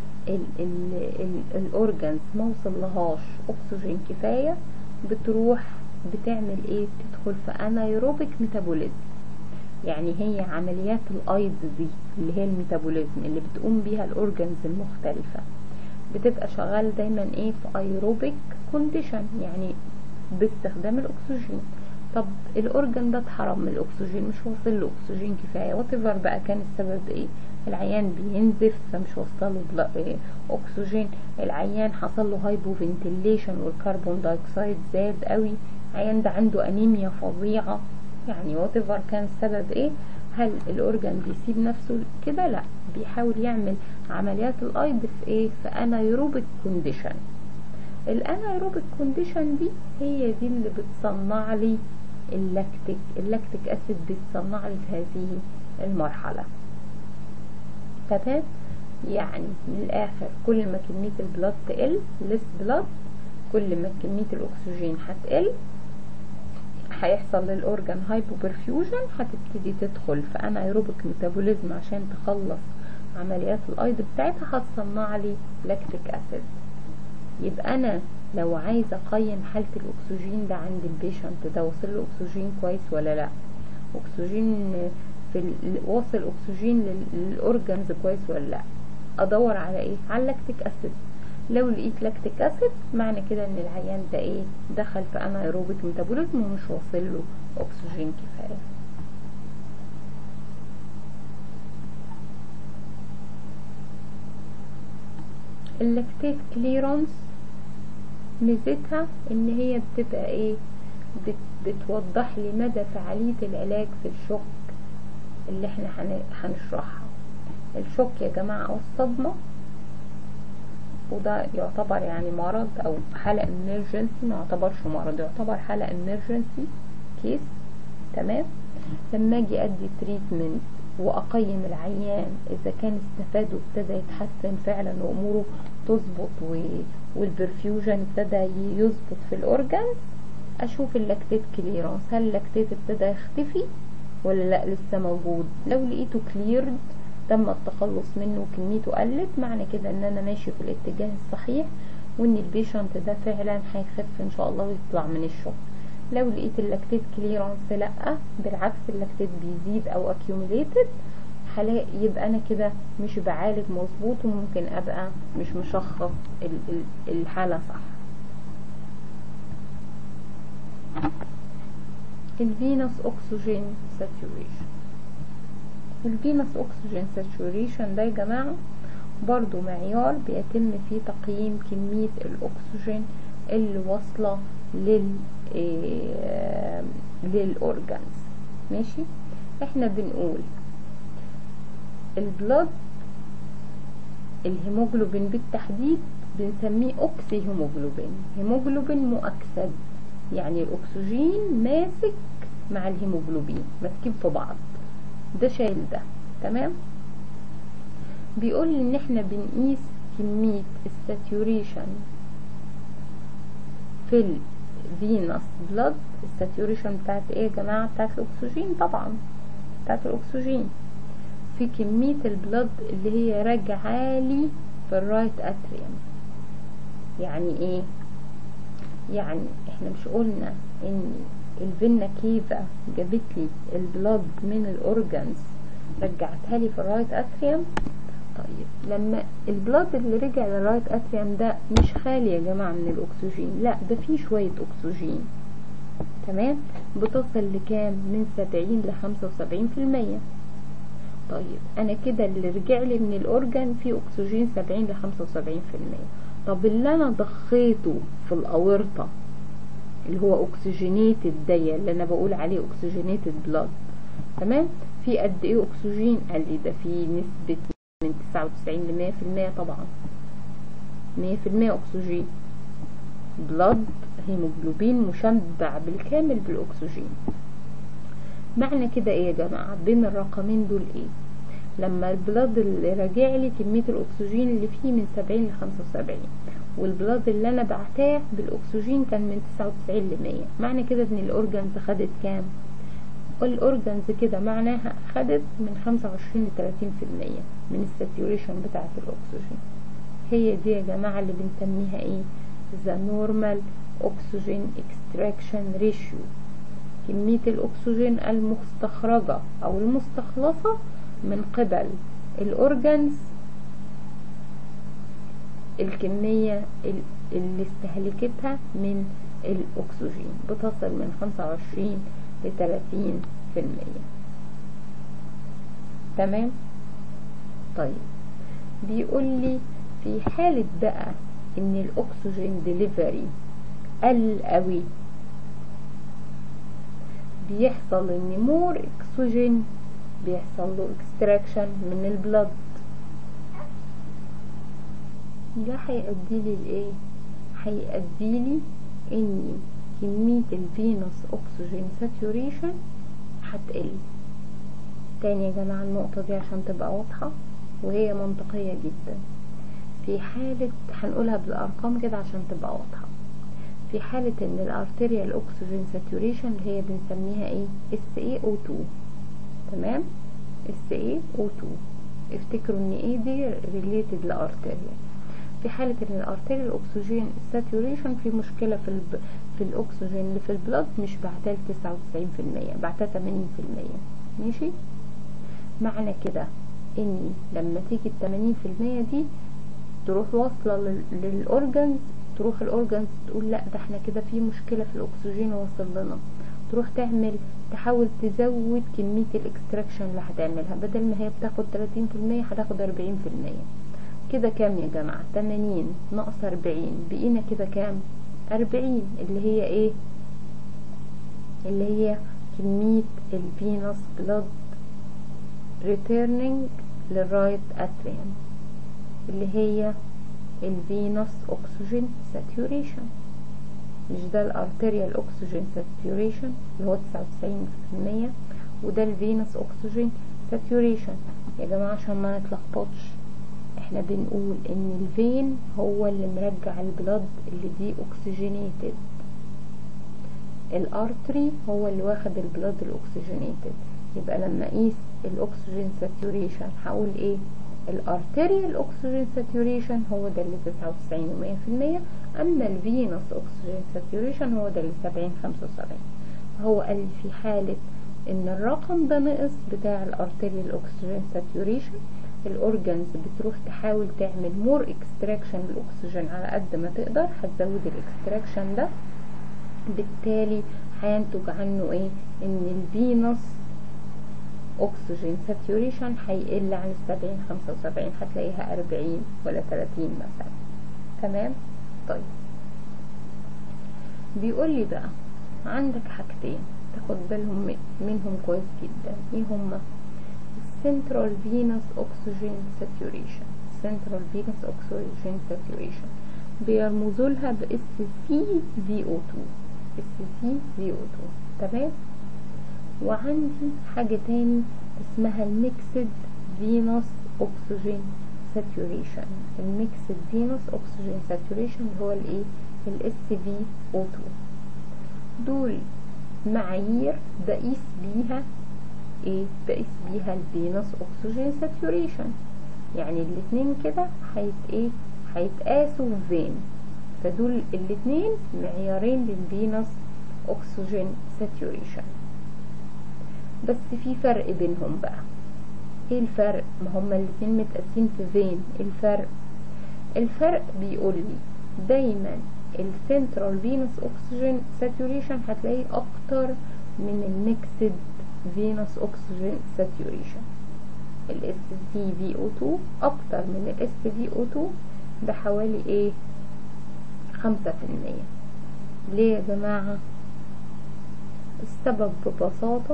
Speaker 1: الاورجانز ما وصلهاش اكسجين كفاية بتروح بتعمل ايه، تدخل في انايروبيك ميتابوليزم. يعني هي عمليات الايض دي اللي هي الميتابوليزم اللي بتقوم بيها الاورجانز المختلفة بتبقى شغال دايما ايه، في ايروبيك كونديشن، يعني باستخدام الاكسجين. طب الاورجان ده اتحرم من الاكسجين، مش واصل له اكسجين كفايه، واتيفر بقى كان السبب ايه، العيان بينزف فمش واصله اكسجين، العيان حصل له هايبو فنتيليشن والكربون دايوكسيد زاد قوي، العيان ده عنده انيميا فظيعه، يعني واتيفر كان السبب ايه. هل الاورجان بيسيب نفسه كده؟ لا، بيحاول يعمل عمليات الايض في ايه، في انايروبيك كونديشن. الانايروبيك كونديشن دي هي دي اللي بتصنع لي اللاكتيك اسيد، بيتصنع لي في هذه المرحلة. تمام. يعني من الاخر كل ما كمية البلاد تقل، لس بلاد، كل ما كمية الاكسجين هتقل، هيحصل للاورجان هايبوبرفيوجن، هتبتدي تدخل في انايروبيك ميتابوليزم عشان تخلص عمليات الايض بتاعتها، هتصنع لي لاكتيك اسيد. يبقى انا لو عايزه اقيم حاله الاكسجين ده عند البيشنت ده، وصل له اكسجين كويس ولا لا، اكسجين في واصل اكسجين للاورجانز كويس ولا لا، ادور على ايه، على اللاكتيك اسيد. لو لقيت لاكتيك اسيد معنى كده ان العيان ده ايه، دخل في انايروبيك ميتابوليزم ومش واصل له اكسجين كفايه. اللاكتيت كليرانس ميزتها ان هي بتبقى ايه، بتوضح لي مدى فعالية العلاج في الشوك اللي احنا هنشرحها. الشوك يا جماعة او الصدمة، وده يعتبر يعني مرض او حالة emergency، ما يعتبرش مرض، يعتبر حالة emergency كيس. تمام. لما اجي ادي تريتمنت واقيم العيان اذا كان استفاد وابتدى يتحسن فعلا واموره تظبط والبرفيوجن ابتدى يظبط في الاورجانز، اشوف اللاكتيت كليرانس، هل اللاكتيت ابتدى يختفي ولا لا لسه موجود. لو لقيته كليرد، تم التخلص منه وكميته قلت، معنى كده ان انا ماشي في الاتجاه الصحيح وان البيشنت ده فعلا هيخف ان شاء الله ويطلع من الشوك. لو لقيت اللاكتيت كليرانس لا، بالعكس اللاكتيت بيزيد او accumulated، يبقى انا كده مش بعالج مظبوط، وممكن ابقى مش مشخص الحالة صح. الفينوس اوكسجين ساتوريشن. الفينوس اوكسجين ساتوريشن ده يا جماعة برضو معيار بيتم فيه تقييم كمية الاكسجين اللي واصلة للأورجانز. ماشي، احنا بنقول البلد الهيموجلوبين بالتحديد بنسميه اوكسي هيموجلوبين، هيموجلوبين مؤكسد، يعني الاكسجين ماسك مع الهيموجلوبين ماسكين في بعض، ده شايل ده. تمام. بيقول ان احنا بنقيس كمية الساتوريشن في الفينوس بلد. الساتوريشن بتاعت ايه يا جماعة؟ بتاعت الاكسجين طبعا، بتاعت الاكسجين في كمية البلد اللي هي راجعالي في الرايت اتريوم. يعني ايه؟ يعني احنا مش قلنا ان الفينا كيفا جابت لي البلد من الاورجانز رجعتها لي في الرايت اتريوم؟ طيب لما البلد اللي رجع للرايت اتريوم ده مش خالي يا جماعة من الاكسجين، لا ده فيه شوية اكسجين. تمام، بتصل لكام؟ من 70 ل 75%. طيب انا كده اللي رجع لي من الاورجان فيه اكسجين 70 ل 75%. طب اللي انا ضخيته في الاورطة اللي هو اكسجينيتد دي اللي انا بقول عليه اكسجينيتد بلاد، تمام، في قد ايه اكسجين؟ قال لي ده في نسبة من 99 ل 100%. طبعا 100% اكسجين، بلاد هيموجلوبين مشبع بالكامل بالاكسجين. معنى كده ايه يا جماعة بين الرقمين دول؟ ايه؟ لما البلاد اللي راجع لي كمية الاكسجين اللي فيه من 70 ل 75، والبلاد اللي انا بعتاه بالاكسجين كان من 99 ل 100، معنى كده ان الاورجانز خدت كام؟ الاورجانز كده معناها خدت من 25 ل 30% من الساتوريشن بتاعت الاكسجين. هي دي يا جماعة اللي بنسميها ايه؟ the normal oxygen extraction ratio، كمية الأكسجين المستخرجة أو المستخلصة من قبل الأورجانز، الكمية اللي استهلكتها من الأكسجين بتصل من 25 ل 30%. تمام. طيب بيقول لي في حالة بقى ان الأكسجين ديليفري قل قوي، بيحصل ان مور اكسجين بيحصل له اكستراكشن من البلد. ده هيؤدي لي لايه؟ هيؤدي لي ان كمية الفينوس اكسجين ساتوريشن هتقل. تاني يا جماعة النقطة دي عشان تبقى واضحة وهي منطقية جدا. في حالة هنقولها بالارقام كده عشان تبقى واضحة، في حالة ان الارتيريال اوكسجين ساتوريشن اللي هي بنسميها ايه؟ SaO2. تمام، SaO2. افتكروا ان ايه دي ريليتد لارتيريال. في حالة ان الارتيريال اوكسجين ساتوريشن في مشكلة في الاكسجين اللي في البلد، مش بعتها 99%، بعتها 80%. ماشي، معنى كده اني لما تيجي 80% دي تروح واصلة للأورجانز، تروح الأورجانز تقول لا ده احنا كده في مشكلة في الأكسجين واصل لنا، تروح تحاول تزود كمية الاكستراكشن اللي هتعملها، بدل ما هي بتاخد 30% هتاخد 40%. كده كام يا جماعة؟ 80 ناقص 40 بقينا كده كام؟ 40، اللي هي ايه؟ اللي هي كمية الفينوس بلاد ريتيرنينج للرايت اتريوم، اللي هي الفينوس اوكسجين ساتوريشن. مش ده الارتيريال اوكسجين ساتوريشن اللي هو 99%، وده الفينوس اوكسجين ساتوريشن. يا جماعة عشان ما نتلخبطش، احنا بنقول ان الفين هو اللي مرجع البلد اللي دي اوكسجينيتد، الارتري هو اللي واخد البلد الاوكسجينيتد. يبقى لما اقيس الاكسجين ساتوريشن هقول ايه؟ الارتيريال اوكسجين ساتوريشن هو ده اللي 99 و100%، اما الفينوس اوكسجين ساتوريشن هو ده اللي 70 75. هو قال في حالة ان الرقم ده نقص بتاع الارتيريال اوكسجين ساتوريشن، الاورجانز بتروح تحاول تعمل مور اكستراكشن للاكسجين على قد ما تقدر، هتزود الاكستراكشن ده، بالتالي هينتج عنه ايه؟ ان الفينوس اوكسجين ساتوريشن هيقل عن 70 75، هتلاقيها 40 ولا 30 مثلا. تمام. طيب بيقول لي بقى عندك حاجتين تاخد بالهم منهم كويس جدا. ايه هما؟ central venous oxygen saturation. central venous oxygen saturation بيرمزوا لها ب SCVO2. SCVO2 تمام. وعندي حاجة تاني اسمها الميكسد فينوس اوكسجين ساتوريشن. الميكسد فينوس اوكسجين ساتوريشن اللي هو الايه؟ SCVO2. دول معايير بقيس بيها ايه؟ بقيس بيها الفينوس اوكسجين ساتوريشن. يعني الاتنين كده هيتقاسوا فين. فدول الاتنين معيارين للفينوس اوكسجين ساتوريشن. بس في فرق بينهم بقى. ايه الفرق؟ ما هما الاتنين متقاسين في فين. الفرق بيقول لي دايما السنترال فينوس اوكسجين ساتوريشن هتلاقيه اكتر من الميكسد فينوس اوكسجين ساتوريشن. ال SCVO2 اكتر من ال SCVO2 بحوالي 5%. ليه يا جماعة؟ السبب ببساطة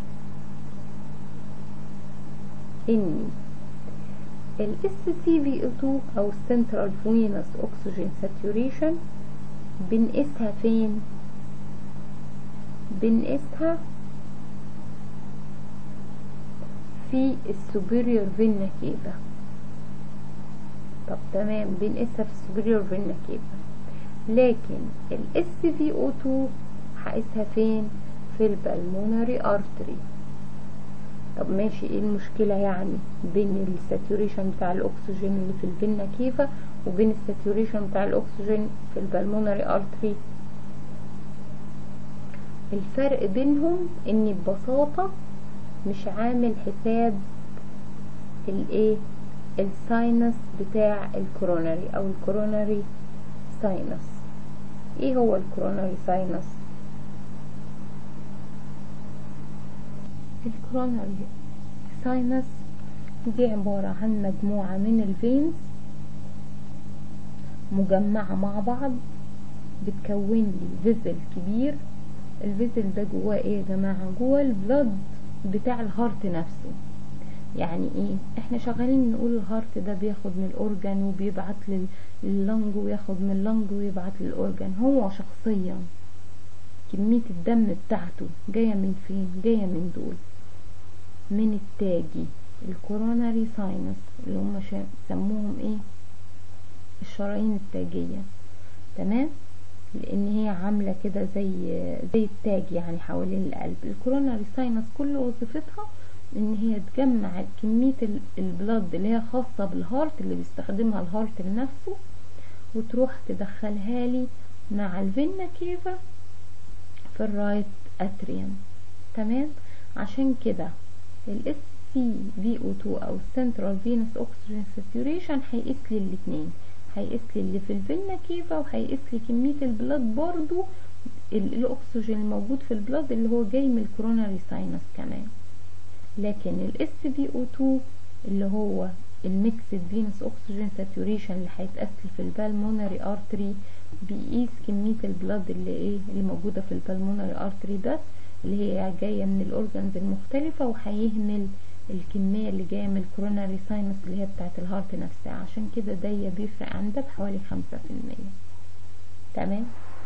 Speaker 1: ان ال SCVO2 او Central Venous Oxygen Saturation بنقيسها فين؟ بنقيسها في السوبيريور فينا كيفا. طب تمام، بنقيسها في السوبيريور فينا كيفا. لكن ال SCVO2 هقيسها فين؟ في البلمونري ارتري. طب ماشي، ايه المشكلة يعني بين الساتوريشن بتاع الاكسجين اللي في الفينا كيفا وبين الساتوريشن بتاع الاكسجين في البلمونري ارتري؟ الفرق بينهم اني ببساطة مش عامل حساب الساينس بتاع الكوروناري او الكوروناري ساينس. ايه هو الكوروناري ساينس؟ الكوروناري ساينس دي عبارة عن مجموعة من الفينز مجمعة مع بعض بتكون لي فيزل كبير. الفيزل ده جواه ايه يا جماعة؟ جواه البلد بتاع الهارت نفسه. يعني ايه؟ احنا شغالين نقول الهارت ده بياخد من الاورجان وبيبعت لللنج وياخد من اللنج ويبعت للاورجان. هو شخصيا كمية الدم بتاعته جاية من فين؟ جاية من دول، من التاجي الكوروناري ساينس اللي هم سموهم الشرايين التاجية. تمام، لان هي عاملة كده زي التاج يعني حوالين القلب. الكوروناري ساينس كل وظيفتها ان هي تجمع كمية البلد اللي هي خاصة بالهارت اللي بيستخدمها الهارت لنفسه، وتروح تدخلها لي مع الفينا كيفا في الرايت اتريوم. تمام، عشان كده ال SCVO2 او Central Venous Oxygen Saturation هيقيس لي الاتنين، هيقيس لي اللي في الفينا كيفا وهيقيس لي كمية البلد برضو الاكسجين الموجود في البلد اللي هو جاي من الكوروناري ساينس كمان. لكن ال SCVO2 اللي هو الميكسد فينوس اوكسجين ساتوريشن اللي هيتقاس في البالمونري ارتري بيقيس كمية البلد اللي موجودة في البالمونري ارتري ده اللي هي جاية من الاورجنز المختلفة، وهيهمل الكمية اللي جاية من الكوروناري ساينس اللي هي بتاعت الهارت نفسها. عشان كده ده بيفرق عن ده بحوالي 5%. تمام.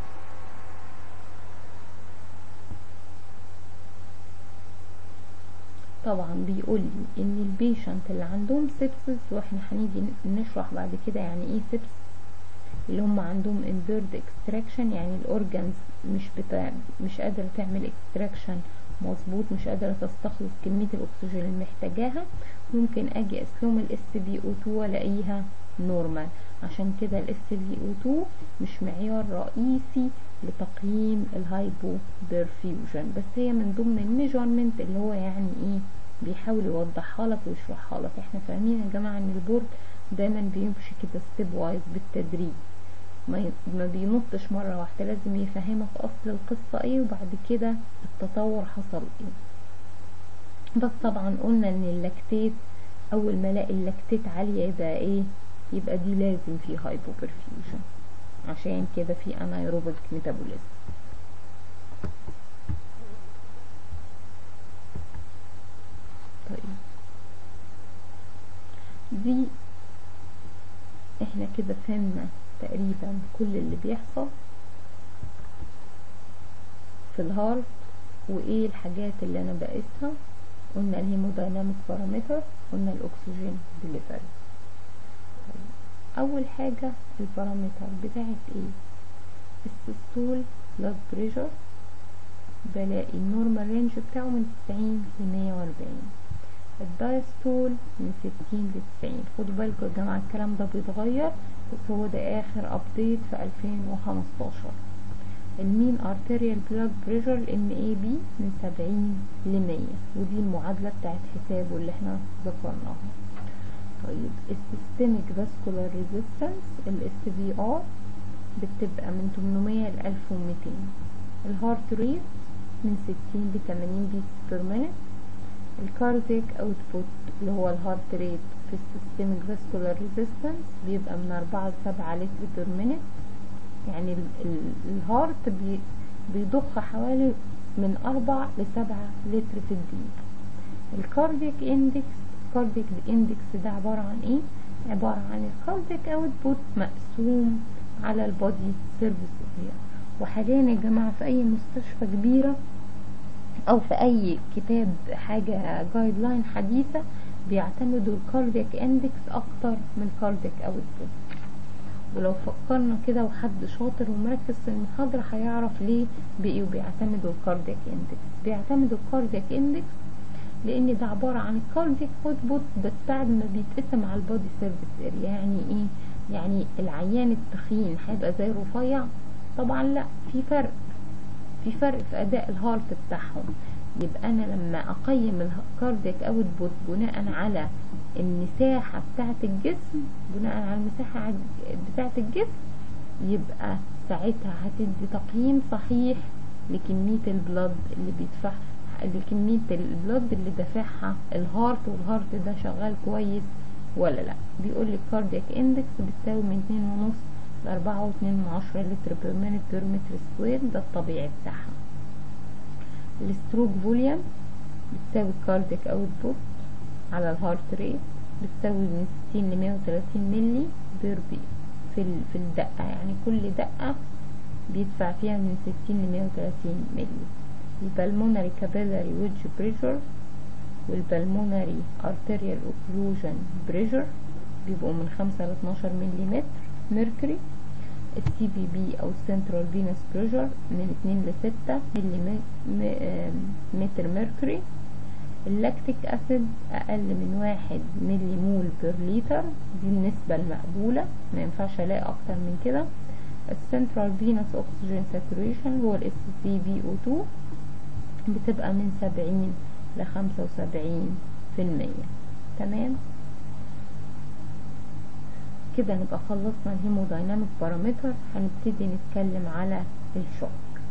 Speaker 1: طبعا بيقول لي ان البيشنت اللي عندهم سيبسس، واحنا هنيجي نشرح بعد كده يعني ايه سيبسس، اللي هم عندهم impaired extraction، يعني الاورجنز مش قادرة تعمل extraction مظبوط، مش قادرة تستخلص كمية الاكسجين اللي محتاجاها. ممكن اجي اسلم ال SCVO2 والاقيها نورمال. عشان كده ال SCVO2 مش معيار رئيسي لتقييم الهايبو برفيوجن، بس هي من ضمن الميجرمنت اللي هو يعني بيحاول يوضحها لك ويشرحها لك. احنا فاهمين يا جماعة ان البورد دايما بيمشي كده ستيب وايز بالتدريج، ما بينطش مرة واحدة، لازم يفهمك اصل القصة ايه وبعد كده التطور حصل ايه. بس طبعا قلنا ان اللاكتيت اول ما الاقي اللاكتيت عالية يبقى يبقى دي لازم فيه هايبو برفيوجن. عشان كده في انايروبيك ميتابوليزم. طيب دي احنا كده فهمنا تقريبا كل اللي بيحصل في الهارت وايه الحاجات اللي انا بقيسها. قلنا الهيمودايناميك بارامتر، قلنا الاكسجين ديليفري. اول حاجة البارامتر بتاعت ايه؟ السيستول بلاد بريشر، بلاقي النورمال رينج بتاعه من 90 ل 140. الدايستول من 60 ل 90. خدوا بالكم يا جماعة الكلام ده بيتغير، بس هو ده اخر ابديت في 2015. المين ارتيريال بلاد بريشر الام اي بي من 70 ل 100، ودي المعادلة بتاعت حسابه اللي احنا ذكرناها. طيب السيستميك فاسكولار ريزيستنس الاس في ار بتبقى من 800 ل 1200. الهارت ريت من 60 ل 80 بيتس بير مينيت. الكاردياك اوتبوت اللي هو الهارت ريت في السيستميك فاسكولار ريزيستنس بيبقى من 4 ل 7 لتر بير مينيت. يعني الهارت بيضخ حوالي من 4 ل 7 لتر في الدقيقة. الكاردياك اندكس، الكاردياك اندكس ده عبارة عن ايه؟ عبارة عن الكاردياك اوتبوت مقسوم على البودي سيرفيس اريا. وحاليا يا جماعة في اي مستشفى كبيرة او في اي كتاب حاجة جايد لاين حديثة بيعتمدوا الكاردياك اندكس اكتر من كاردياك اوتبوت. ولو فكرنا كده وحد شاطر ومركز في المحاضرة هيعرف ليه بقيوا بيعتمدوا الكاردياك اندكس. بيعتمدوا الكاردياك اندكس لان ده عبارة عن الكاردياك اوتبوت بس بعد ما بيتقسم على البودي سيرفيس اريا. يعني ايه؟ يعني العيان التخين هيبقى زي الرفيع؟ طبعا لا، في فرق في اداء الهارت بتاعهم. يبقى انا لما اقيم الكاردياك اوتبوت بناء على المساحة بتاعة الجسم، بناء على المساحة بتاعة الجسم، يبقى ساعتها هتدي تقييم صحيح لكمية البلد اللي بيدفع، لكمية البلد اللي دافعها الهارت، والهارت ده شغال كويس ولا لا. بيقول لي الكاردياك اندكس بتساوي من 2.5 ل 4.2 لتر بير مينيت بير متر سكوير، ده الطبيعي بتاعها. الستروك فوليوم بتساوي الكاردياك اوتبوت على الهارت ريت، بتساوي من 60 ل 130 ملي بير بي في الدقة. يعني كل دقة بيدفع فيها من 60 ل 130 ملي. البلمونري كابيلاري ويدج بريشر والبلمونري ارتيريال اوكلوجن بريشر بيبقوا من 5 ل 12 ملي ميركوري. السي بي بي او سنترال فينوس بريشر من 2 ل 6 ملي متر ميركوري. اللاكتيك اسيد اقل من 1 ملي مول بير لتر، دي النسبة المقبولة، ما ينفعش الاقي اكتر من كده. السنترال فينوس اوكسجين ساتوريشن هو الاس سي بي او 2 بتبقى من 70 ل 75%. تمام كده نبقى خلصنا الهيمودايناميك بارامتر. هنبتدي نتكلم على الشوك.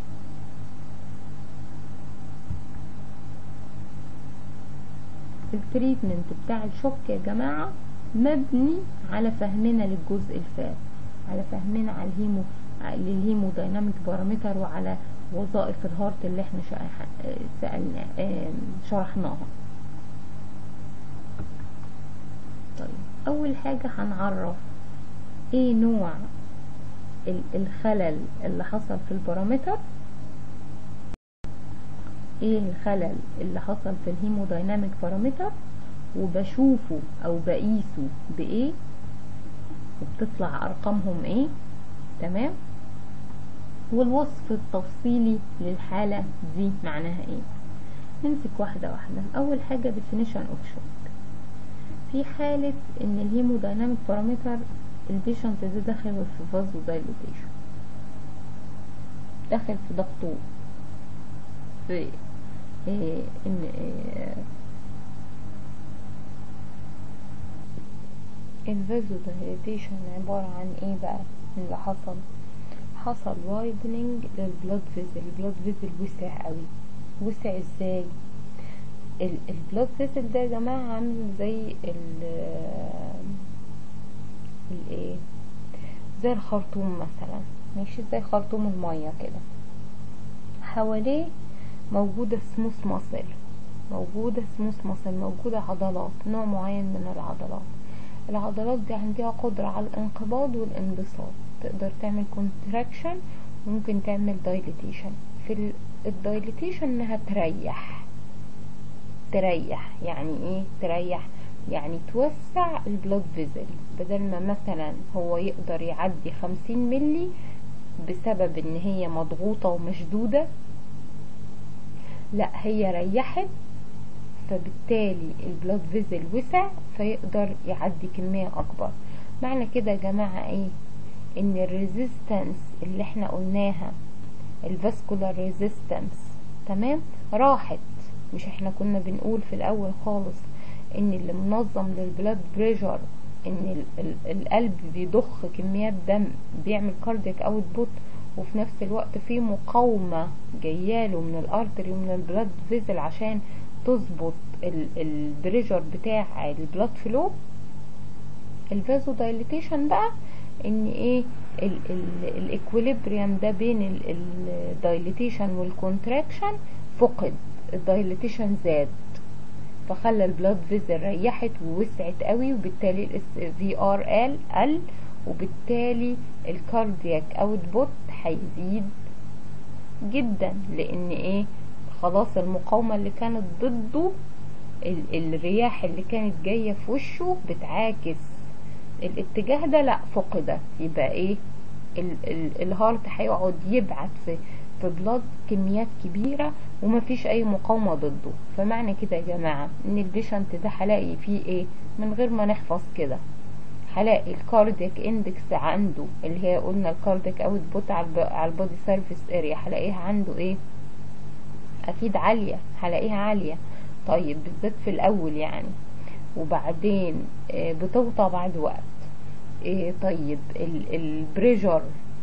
Speaker 1: التريتمنت بتاع الشوك يا جماعة مبني على فهمنا للجزء الفات، على فهمنا على للهيمودايناميك بارامتر وعلى وظائف الهارت اللي احنا شرحناها. طيب اول حاجة هنعرف ايه نوع الخلل اللي حصل في البارامتر، ايه الخلل اللي حصل في الهيمودايناميك بارامتر، وبشوفه او بقيسه بايه، وبتطلع ارقامهم ايه. تمام، والوصف التفصيلي للحالة دي معناها ايه. نمسك واحدة واحدة. اول حاجة definition of shock. في حالة ان الهيمودايناميك بارامتر البيشنت ده داخل في فازو دايليتيشن، داخل في ضغطه، في الفازو دايليتيشن عبارة عن ايه بقى اللي حصل وايدنينج للبلاد فيزل. البلاد فيزل وسع قوي. وسع ازاي؟ البلاد فيزل ده يا جماعة عامل زي زي الخرطوم مثلا، ماشي زي خرطوم المية كده، حواليه موجودة سموث ماسل، موجودة عضلات، نوع معين من العضلات دي عندها قدرة على الانقباض والانبساط، تقدر تعمل كونتراكشن، ممكن تعمل دايليتيشن. في الدايليتيشن انها تريح يعني ايه تريح؟ يعني توسع البلود فيزل، بدل ما مثلا هو يقدر يعدي 50 ملي بسبب ان هي مضغوطة ومشدودة، لا هي ريحت، فبالتالي البلود فيزل وسع فيقدر يعدي كمية اكبر. معنى كده يا جماعة ايه؟ ان الريزيستنس اللي احنا قلناها، الفاسكولار ريزيستنس، تمام، راحت. مش احنا كنا بنقول في الاول خالص ان اللي منظم للبلاد بريشر ان القلب بيضخ كميات دم، بيعمل كاردياك اوتبوت، وفي نفس الوقت في مقاومة جاياله من الارتري ومن البلاد فيزل عشان تظبط البريشر بتاع البلاد فلو. الفازو دايليتيشن بقى ان ايه؟ الاكويليبريم ده بين الدايليتيشن والكونتراكشن فقد، الدايليتيشن زاد فخلى البلاد فيزل ريحت ووسعت قوي، وبالتالي الاس في ار قل، وبالتالي الكاردياك اوتبوت هيزيد جدا، لان ايه؟ خلاص المقاومة اللي كانت ضده، الرياح اللي كانت جاية في وشه بتعاكس الاتجاه ده، لا فقدت. يبقى ايه؟ الهارت هيقعد يبعت في بلاد كميات كبيرة ومفيش اي مقاومة ضده. فمعنى كده يا جماعة ان البيشنت ده هلاقي فيه ايه؟ من غير ما نحفظ كده، هلاقي الكاردياك اندكس عنده اللي هي قلنا الكاردياك اوتبوت على البودي سيرفيس اريا، هلاقيها عنده ايه؟ اكيد عالية، هلاقيها عالية. طيب بالذات في الاول يعني، وبعدين بتوطى بعد وقت. طيب البريشر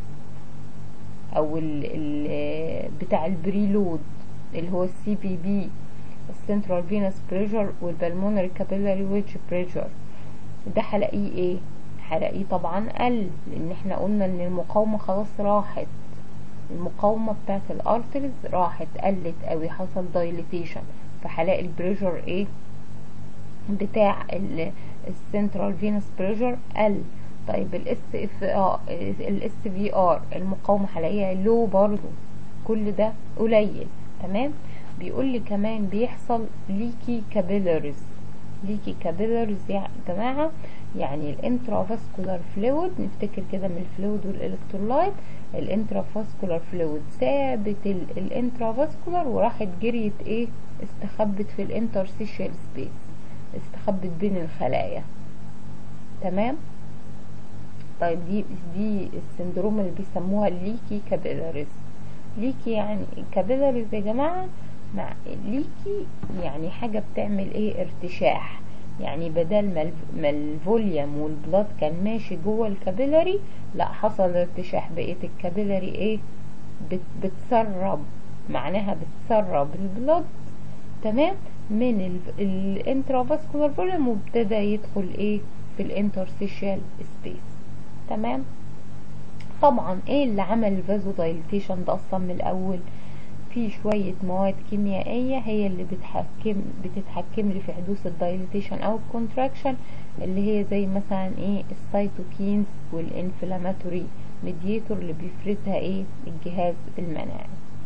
Speaker 1: او بتاع البريلود اللي هو السي بي بي، السنترال فينوس بريشر والبلمونري كابيلاري ويدج بريشر، ده هلاقيه ايه؟ هلاقيه طبعا قل، لان احنا قلنا ان المقاومة خلاص راحت، المقاومة بتاعت الارترز راحت، قلت قوي، حصل دايليتيشن، فهلاقي البريشر ايه بتاع السنترال فينوس بريشر قل. طيب الاس في ار المقاومة هلاقيها لو برضو، كل ده قليل، تمام. بيقول لي كمان بيحصل ليكي كابيلاريز يا جماعة، يعني الانترافاسكولار فلويد، نفتكر كده من الفلويد والالكترولايت، الانترافاسكولار فلويد سابت الانترافاسكولار وراحت جريت ايه؟ استخبت في الانترسيشال سبيس، استخبت بين الخلايا، تمام. طيب دي السندروم اللي بيسموها ليكي كابيلاريز. ليكي يعني كابيلاريز يا جماعة، مع ليكي يعني حاجة بتعمل ايه؟ ارتشاح، يعني بدل ما الفوليوم والبلاد كان ماشي جوه الكابيلاري، لا حصل ارتشاح، بقيت الكابيلاري ايه؟ بتسرب، معناها بتسرب البلاد، تمام، من الانترافاسكولار فوليوم، وابتدى يدخل ايه؟ في الانترسيشال سبيس، تمام. طبعا ايه اللي عمل الفازو دايليتيشن ده اصلا من الاول؟ في شوية مواد كيميائية هي اللي بتتحكم لي في حدوث الدايليتيشن او الكونتراكشن، اللي هي زي مثلا ايه؟ السيتوكينز والانفلاماتوري ميدياتور اللي بيفرزها ايه؟ الجهاز المناعي.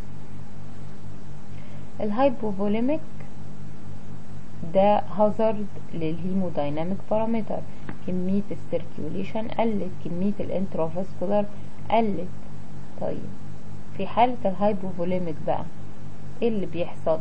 Speaker 1: الهايبوفوليميك ده هازارد للهيمودايناميك بارامتر، كمية السيركيوليشن قلت، كمية الانترافاسكولار قلت. طيب في حالة الهايبوفوليميك بقى ايه اللي بيحصل؟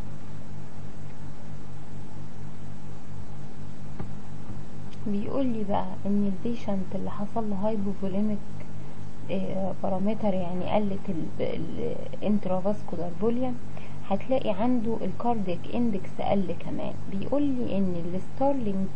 Speaker 1: بيقول لي بقى ان البيشنت اللي حصل له هايبوفوليميك بارامتر، يعني قلت الانترافاسكولار فوليوم، هتلاقي عنده الكاردياك اندكس قل كمان. بيقول لي ان الستارلينج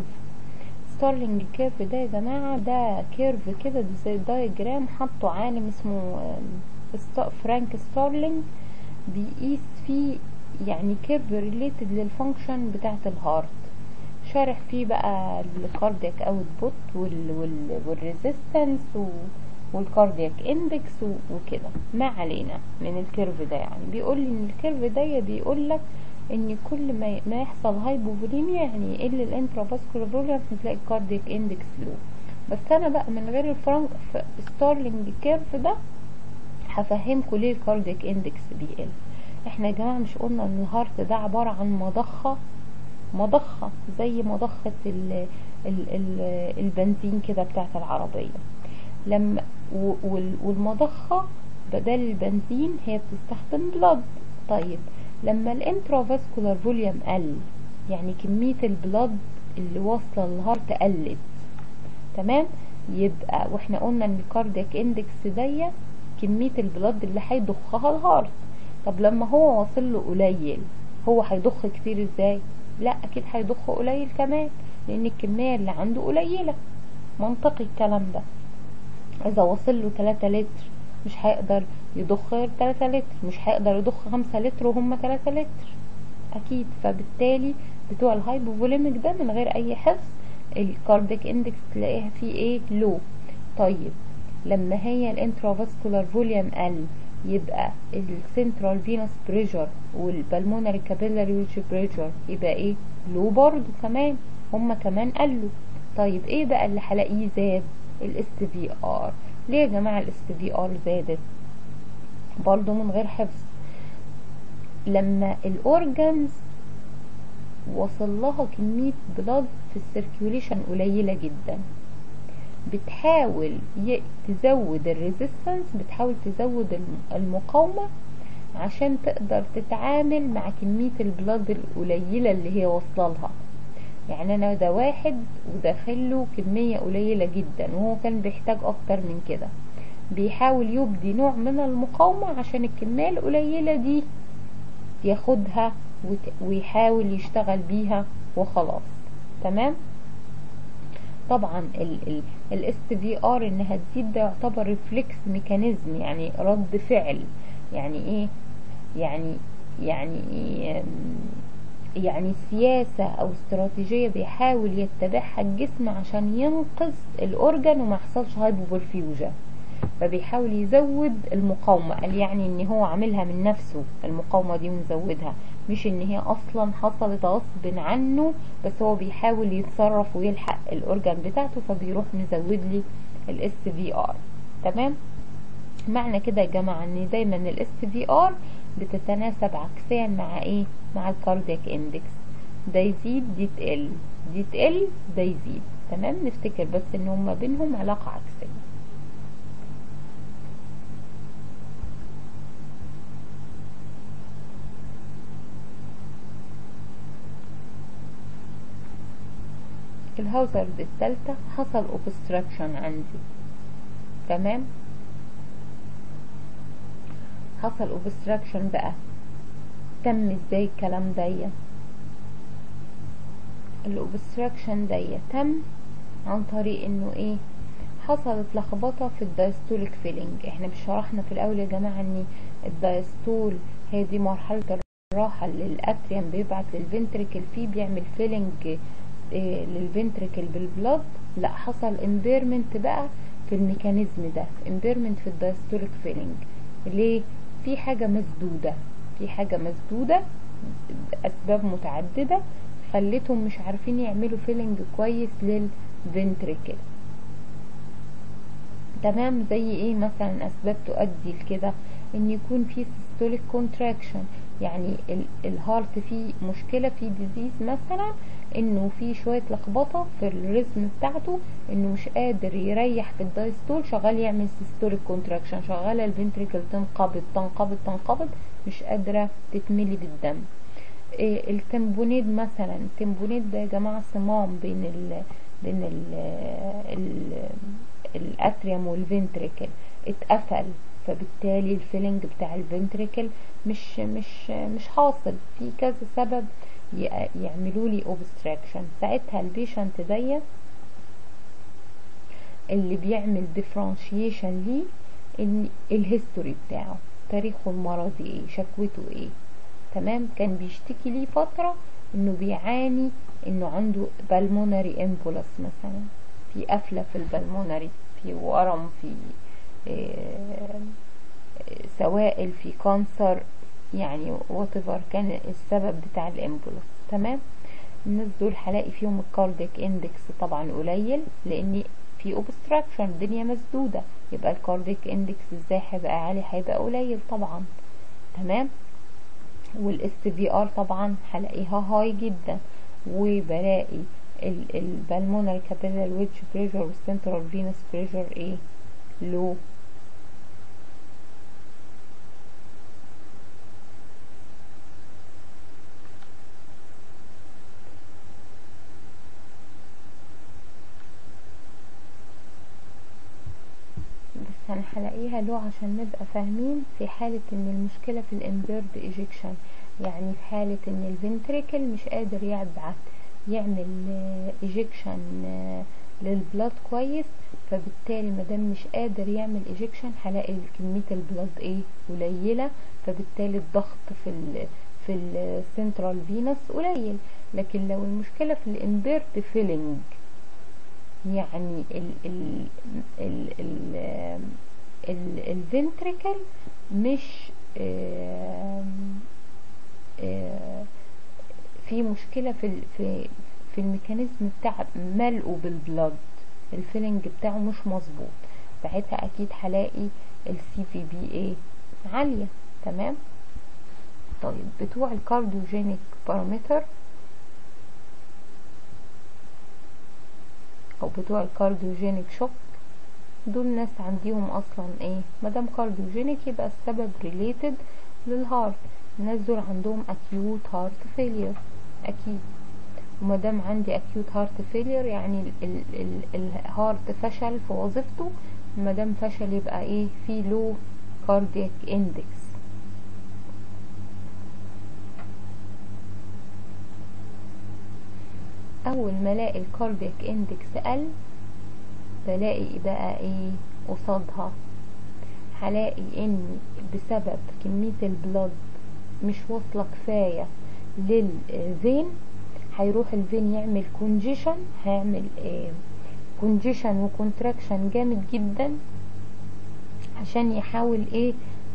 Speaker 1: كيرف ده يا جماعة، ده كيرف كده زي دايجرام حطه عالم اسمه فرانك ستارلينج، بيقيس فيه يعني كيرف ريليتد للفانكشن بتاعة الهارت. شارح فيه بقى الكاردياك اوتبوت والريزيستنس والكاردياك اندكس وكده. ما علينا من الكيرف ده. يعني بيقول لي ان الكيرف ده بيقول لك ان كل ما يحصل هايبوفوليميا يعني يقل الانترافاسكولار فوليوم تلاقي الكاردياك اندكس لو. بس انا بقى من غير الفرانك ستارلينج كيرف ده هفهمكم ليه الكاردياك اندكس بيقل. احنا يا جماعه مش قلنا ان الهارت ده عباره عن مضخه زي مضخه البنزين كده بتاعت العربيه. لما والمضخه بدل البنزين هي بتستخدم بلاد. طيب لما الانترافاسكولار فوليوم قل يعني كميه البلاد اللي واصله للهارت قلت، تمام؟ يبقى واحنا قلنا ان الكاردياك اندكس دي كميه البلاد اللي هيضخها الهارت. طب لما هو واصل له قليل هو هيضخ كتير ازاي؟ لا اكيد هيضخ قليل كمان لان الكميه اللي عنده قليله. منطقي الكلام ده. اذا وصل له 3 لتر مش هيقدر يضخ غير 3 لتر، مش هيقدر يضخ 5 لتر وهم 3 لتر اكيد. فبالتالي بتوع الهايبوفوليميك ده من غير اي حفظ الكاردياك اندكس تلاقيها فيه ايه؟ لو. طيب لما هي الانترافاسكولار فوليوم قل يبقى السنترال فينوس بريشر والبلمونري كابيلاري بريشر يبقى ايه؟ لو برضو كمان، هما كمان قلوا. طيب ايه بقى اللي هلاقيه زاد؟ الاس في ار. ليه يا جماعه الاس في ار زادت؟ برضو من غير حفظ. لما الاورجنز وصل لها كميه بلاد في السيركيوليشن قليله جدا بتحاول تزود الريزيستنس، بتحاول تزود المقاومة عشان تقدر تتعامل مع كمية البلاد القليلة اللي هي وصلها. يعني انا ده واحد وداخله كمية قليلة جدا وهو كان بيحتاج اكتر من كده، بيحاول يبدي نوع من المقاومة عشان الكمية القليلة دي ياخدها ويحاول يشتغل بيها وخلاص. تمام؟ طبعا الاس في ار انها تزيد ده يعتبر ريفلكس ميكانيزم، يعني رد فعل. يعني ايه؟ يعني سياسة او استراتيجية بيحاول يتبعها الجسم عشان ينقذ الاورجان وما يحصلش هايبوبرفيوجن، فبيحاول يزود المقاومة. قال يعني ان هو عاملها من نفسه المقاومة دي ومزودها، مش ان هي اصلا حصلت غصب عنه، بس هو بيحاول يتصرف ويلحق الاورجان بتاعته فبيروح مزود لي الاس في ار. تمام؟ معنى كده يا جماعة ان دايما الاس في ار بتتناسب عكسيا مع ايه؟ مع الكاردياك اندكس. ده يزيد دي تقل، دي تقل ده يزيد. تمام؟ نفتكر بس ان هما بينهم علاقة عكسية. الهازارد الثالثة حصل اوبستراكشن عندي. تمام؟ حصل اوبستراكشن بقى تم ازاي الكلام ده؟ الاوبستراكشن ده تم عن طريق انه ايه؟ حصلت لخبطة في الدايستوليك فيلينج. احنا مش شرحنا في الاول يا جماعة ان الدايستول هي دي مرحلة الراحة اللي الاتريم بيبعت للفنتريكل فيه بيعمل فيلينج للفنتريكل بالبلاد. لا، حصل امبيرمنت بقى في الميكانيزم ده، امبيرمنت في الدايستوليك فيلينج. ليه؟ في حاجة مسدودة اسباب متعددة خلتهم مش عارفين يعملوا فيلينج كويس للفنتريكل. تمام؟ زي ايه مثلا اسباب تؤدي لكده؟ ان يكون في سيستوليك كونتراكشن، يعني الهارت فيه مشكلة، فيه ديزيز مثلا، انه في شوية لخبطة في الريزم بتاعته، انه مش قادر يريح في الدايستول، شغال يعمل سيستوليك كونتراكشن، شغالة الفنتريكل تنقبض تنقبض تنقبض، مش قادرة تتملي بالدم. التمبونيد مثلا، التمبونيد ده يا جماعة صمام بين الاتريوم والفنتريكل اتقفل، فبالتالي الفيلنج بتاع الفنتريكل مش حاصل. في كذا سبب يعملوا لي اوبستراكشن. ساعتها البيشنت دي اللي بيعمل ديفرانشيشن ليه ان الهيستوري بتاعه، تاريخه المرضي ايه، شكوته ايه. تمام؟ كان بيشتكي ليه فترة انه بيعاني انه عنده بالمونري امبولس مثلا، في قفلة في البلمونري، في ورم، في سوائل، في كانسر، يعني whatever كان السبب بتاع الامبولس. تمام. الناس دول هلاقي فيهم الكاردياك اندكس طبعا قليل، لان في obstruction، الدنيا مسدودة، يبقى الكاردياك اندكس ازاي هيبقى عالي؟ هيبقى قليل طبعا. تمام. والاس في ار طبعا هلاقيها هاي جدا، وبلاقي البلمونري كابيلاري ويدج بريشر والسنترال فينس بريشر ايه؟ لو. بس انا هلاقيها لو عشان نبقى فاهمين، في حالة ان المشكلة في الامبيرد ايجيكشن، يعني في حالة ان الفنتريكل مش قادر يعمل ايجيكشن للبلاد كويس، فبالتالي مادام مش قادر يعمل ايجيكشن هلاقي كمية البلاد ايه؟ قليلة، فبالتالي الضغط في السنترال فينس قليل. لكن لو المشكلة في الامبيرد فيلينج، يعني الفنتريكل مش في مشكلة في الميكانيزم بتاع ملئه بالبلاد، الفيلنج بتاعه مش مظبوط، ساعتها اكيد هلاقي السي في بي ايه؟ عالية. تمام. طيب بتوع الكارديوجينيك بارامتر او بتوع الكارديوجينيك شوك، دول ناس عندهم اصلا ايه؟ مادام كارديوجينيك يبقى السبب ريليتد للهارت، الناس دول عندهم اكيوت هارت فيلير اكيد، ومادام عندي اكيوت هارت فيلير يعني الهارت فشل في وظيفته، مادام فشل يبقى ايه؟ في لو كاردياك اندكس. اول ما الاقي الكاردياك اندكس قل، بلاقي بقى ايه قصادها؟ هلاقي ان بسبب كمية البلد مش واصلة كفاية للفين، هيروح الفين يعمل كونجيشن، هيعمل كونجيشن وكونتراكشن جامد جدا عشان يحاول ايه؟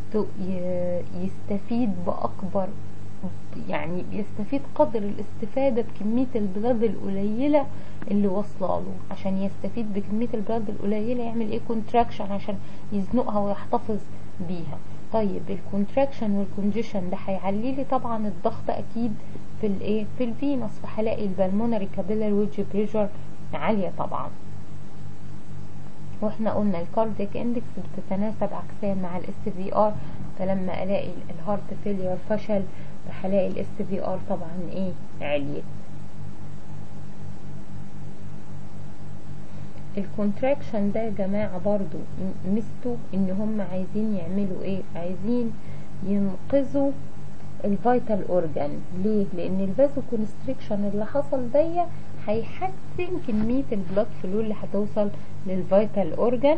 Speaker 1: يستفيد بأكبر، يعني يستفيد قدر الاستفادة بكمية البلاد القليلة اللي واصله له. عشان يستفيد بكمية البلاد القليلة يعمل ايه؟ كونتراكشن عشان يزنقها ويحتفظ بيها. طيب الكونتراكشن والكونجيشن ده هيعلي لي طبعا الضغط اكيد في الايه؟ في الفينس، فهلاقي البلمونري كابيلاري ويدج بريشر عالية طبعا. واحنا قلنا الكاردياك اندكس بتتناسب عكسيا مع الاس في ار، فلما الاقي الهارت فيلير فشل هلاقي الاس في ار طبعا ايه؟ عليت. الكونتراكشن ده يا جماعة برضو مستو ان هم عايزين يعملوا ايه؟ عايزين ينقذوا الفيتال اورجان. ليه؟ لان الفازو كونستريكشن اللي حصل ده هيحسن كمية البلاد فلو اللي هتوصل للفيتال اورجان،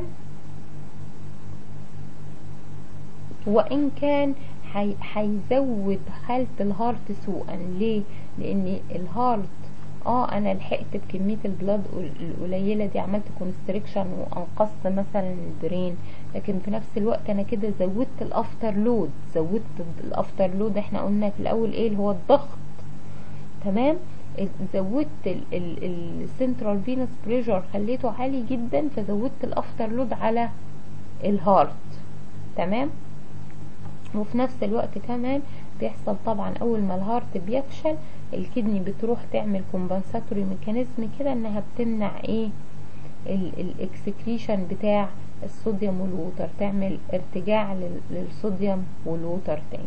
Speaker 1: وان كان هيزود حالة الهارت سوءا. ليه؟ لان الهارت انا لحقت بكمية البلاد القليلة دي، عملت كونستريكشن وانقذت مثلا البرين، لكن في نفس الوقت انا كده زودت الافتر لود. الافتر لود احنا قلنا في الاول ايه؟ اللي هو الضغط. تمام. زودت السنترال فينس بريشر خليته عالي جدا، فزودت الافتر لود على الهارت. تمام. وفي نفس الوقت كمان بيحصل طبعا اول ما الهارت بيفشل، الكدني بتروح تعمل كومبنساتوري ميكانيزم كده انها بتمنع ايه؟ الاكسكريشن بتاع الصوديوم والووتر، تعمل ارتجاع للصوديوم والووتر تاني.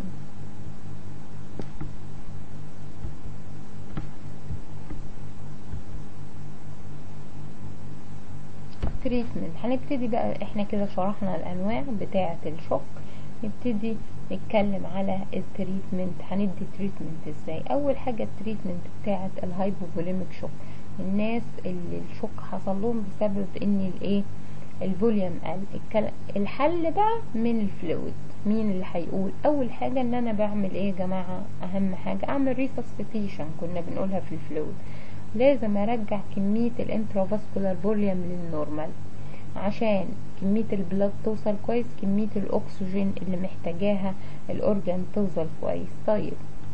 Speaker 1: تريتمنت، هنبتدي بقى احنا كده شرحنا الانواع بتاعة الشوك، نبتدي نتكلم على التريتمنت. هندي تريتمنت ازاي؟ اول حاجة التريتمنت بتاعة الهايبوفوليميك شوك، الناس اللي الشوك حصل لهم بسبب ان الايه؟ الفوليوم قل. الحل بقى من الفلويد، مين اللي هيقول؟ اول حاجة ان انا بعمل ايه يا جماعة؟ اهم حاجة اعمل ريسسيتيشن، كنا بنقولها في الفلويد. لازم ارجع كمية الانترافاسكولار فوليوم للنورمال عشان كمية البلاد توصل كويس، كمية الاكسجين اللي محتاجاها الاورجان توصل كويس. طيب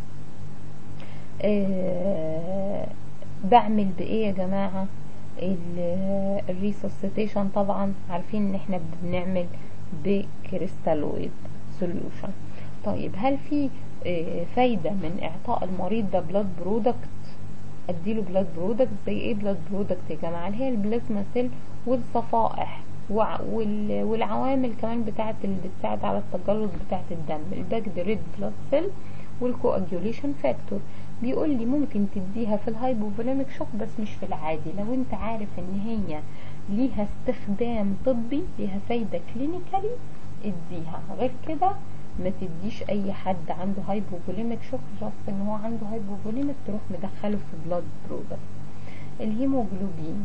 Speaker 1: بعمل بايه يا جماعة الريسوسيتيشن؟ طبعا عارفين ان احنا بنعمل بكريستالويد سوليوشن. طيب هل في فايدة من اعطاء المريض ده بلاد برودكت؟ اديله بلاد برودكت زي ايه؟ بلاد برودكت يا جماعة اللي هي البلازما سيل والصفائح والعوامل كمان بتاعت اللي بتساعد على التجلط بتاعت الدم، الباكد ريد بلاد سيل والكواجيوليشن فاكتور. بيقول لي ممكن تديها في الهايبوفوليميك شوك بس مش في العادي. لو انت عارف ان هي ليها استخدام طبي، ليها فايدة كلينيكالي، اديها. غير كده ما تديش اي حد عنده هايبوفوليميك شوك جاست ان هو عنده هايبوفوليميك تروح مدخله في بلاد برودكت. الهيموجلوبين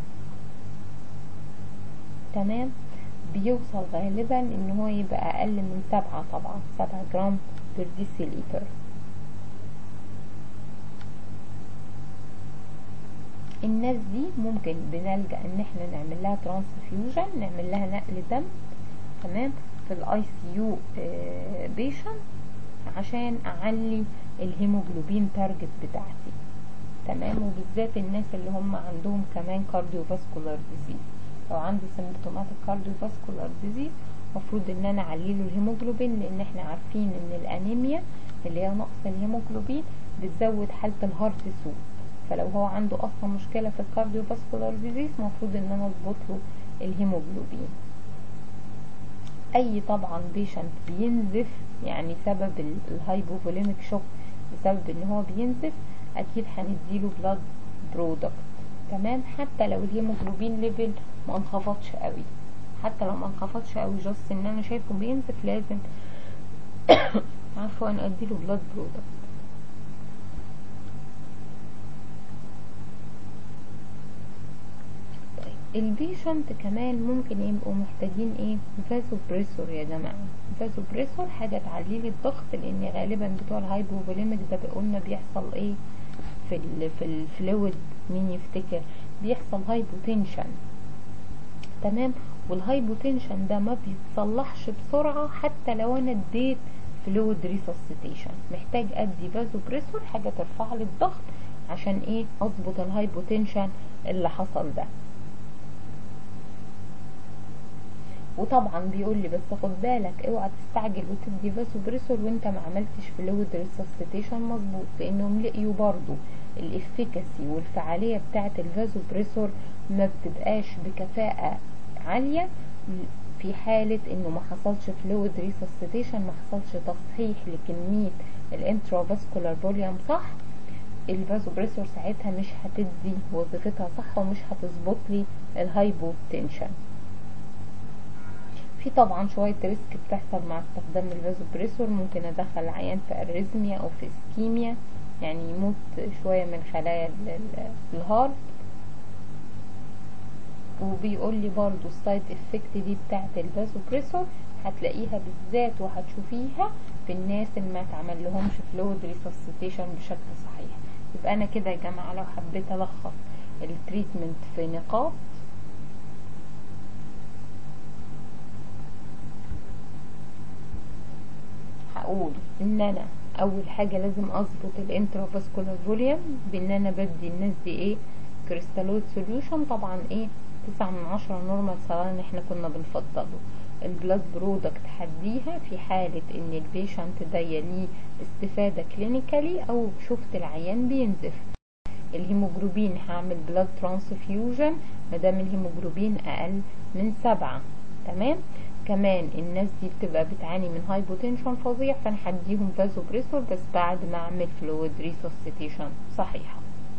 Speaker 1: تمام بيوصل غالبا ان هو يبقى اقل من 7، طبعا 7 جرام بير ديسيليتر. الناس دي ممكن بنلجأ ان احنا نعمل لها ترانسفيوجن، نعمل لها نقل دم تمام في الاي سي يو بيشنت عشان اعلي الهيموجلوبين تارجت بتاعتي تمام. وبالذات الناس اللي هم عندهم كمان كارديوفاسكولار ديزيز، لو عنده سيمبتوماتيك كارديوفاسكولار ديزيز مفروض ان انا اعليله الهيموجلوبين، لان احنا عارفين ان الانيميا اللي هي نقص الهيموجلوبين بتزود حالة الهارت سوء. فلو هو عنده اصلا مشكلة في الكارديوفاسكولار ديزيز مفروض ان انا اظبط له الهيموجلوبين. اي طبعا بيشنت بينزف، يعني سبب الهايبوفوليميك شوك بسبب ان هو بينزف، اكيد هنديله بلاد برودكت تمام. حتى لو الهيموجلوبين ليفل ما انخفضش قوي، حتى لو ما انخفضش قوي جاست ان انا شايفه بينزف، لازم عارفه انا اديله بلاد برودكت. البيشنت كمان ممكن يبقوا محتاجين ايه؟ فازوبريسور يا جماعه. فازوبريسور حاجه تعلي لي الضغط، لان غالبا بتوع الهايبوفوليميك ده قلنا بيحصل ايه في الفلويد؟ مين يفتكر؟ بيحصل هايبوتنشن تمام. والهايبوتنشن ده ما بيتصلحش بسرعه حتى لو انا اديت فلويد ريسوسيتيشن. محتاج ادي فازوبريسور حاجه ترفع لي الضغط عشان ايه؟ اظبط الهايبوتنشن اللي حصل ده. وطبعا بيقول لي بس خد بالك اوعى تستعجل وتدي فازوبريسور وانت ما عملتش فلويد ريسوسيتيشن مظبوط، لانهم لقيوا برضو الافيكاسي والفعاليه بتاعه الفازوبريسور ما بتبقاش بكفاءه عاليه في حاله انه ما حصلش فلويد ريسوسيتيشن، ما حصلش تصحيح لكميه الانترافاسكولار فوليوم صح. الفازوبريسور ساعتها مش هتدي وظيفتها صح ومش هتظبط لي الهايبوتنشن. في طبعا شوية ريسك بتحصل مع استخدام الفازوبريسور، ممكن ادخل العيان في اريزميا او في اسكيميا، يعني يموت شوية من خلايا الهارت. وبيقول لي برضو السايد افكت دي بتاعت الفازوبريسور هتلاقيها بالذات وهتشوفيها في الناس اللي ما تعمل لهمش فلويد ريسوسيتيشن بشكل صحيح. يبقى انا كده يا جماعة لو حبيت الخص التريتمنت في نقاط، هقول ان انا اول حاجة لازم اظبط الانترافاسكولار فوليوم بان انا بدي الناس دي ايه؟ كريستالويد سوليوشن، طبعا ايه 9/10 نورمال سواء احنا كنا بنفضله. البلاد برودكت هديها في حالة ان البيشنت ده ليه استفادة كلينيكالي او شفت العيان بينزف. الهيموجلوبين هعمل بلاد ترانسفيوجن مادام الهيموجلوبين اقل من 7 تمام. كمان الناس دي بتبقى بتعاني من هايبوتنشن فظيع، فانا هديهم فازوبريسور بس بعد ما اعمل فلويد ريسوسيتيشن صحيحه.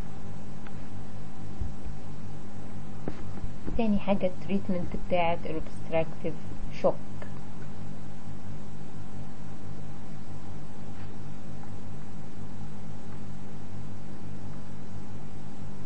Speaker 1: تاني حاجه التريتمنت بتاعت الاوبستراكتيف شوك.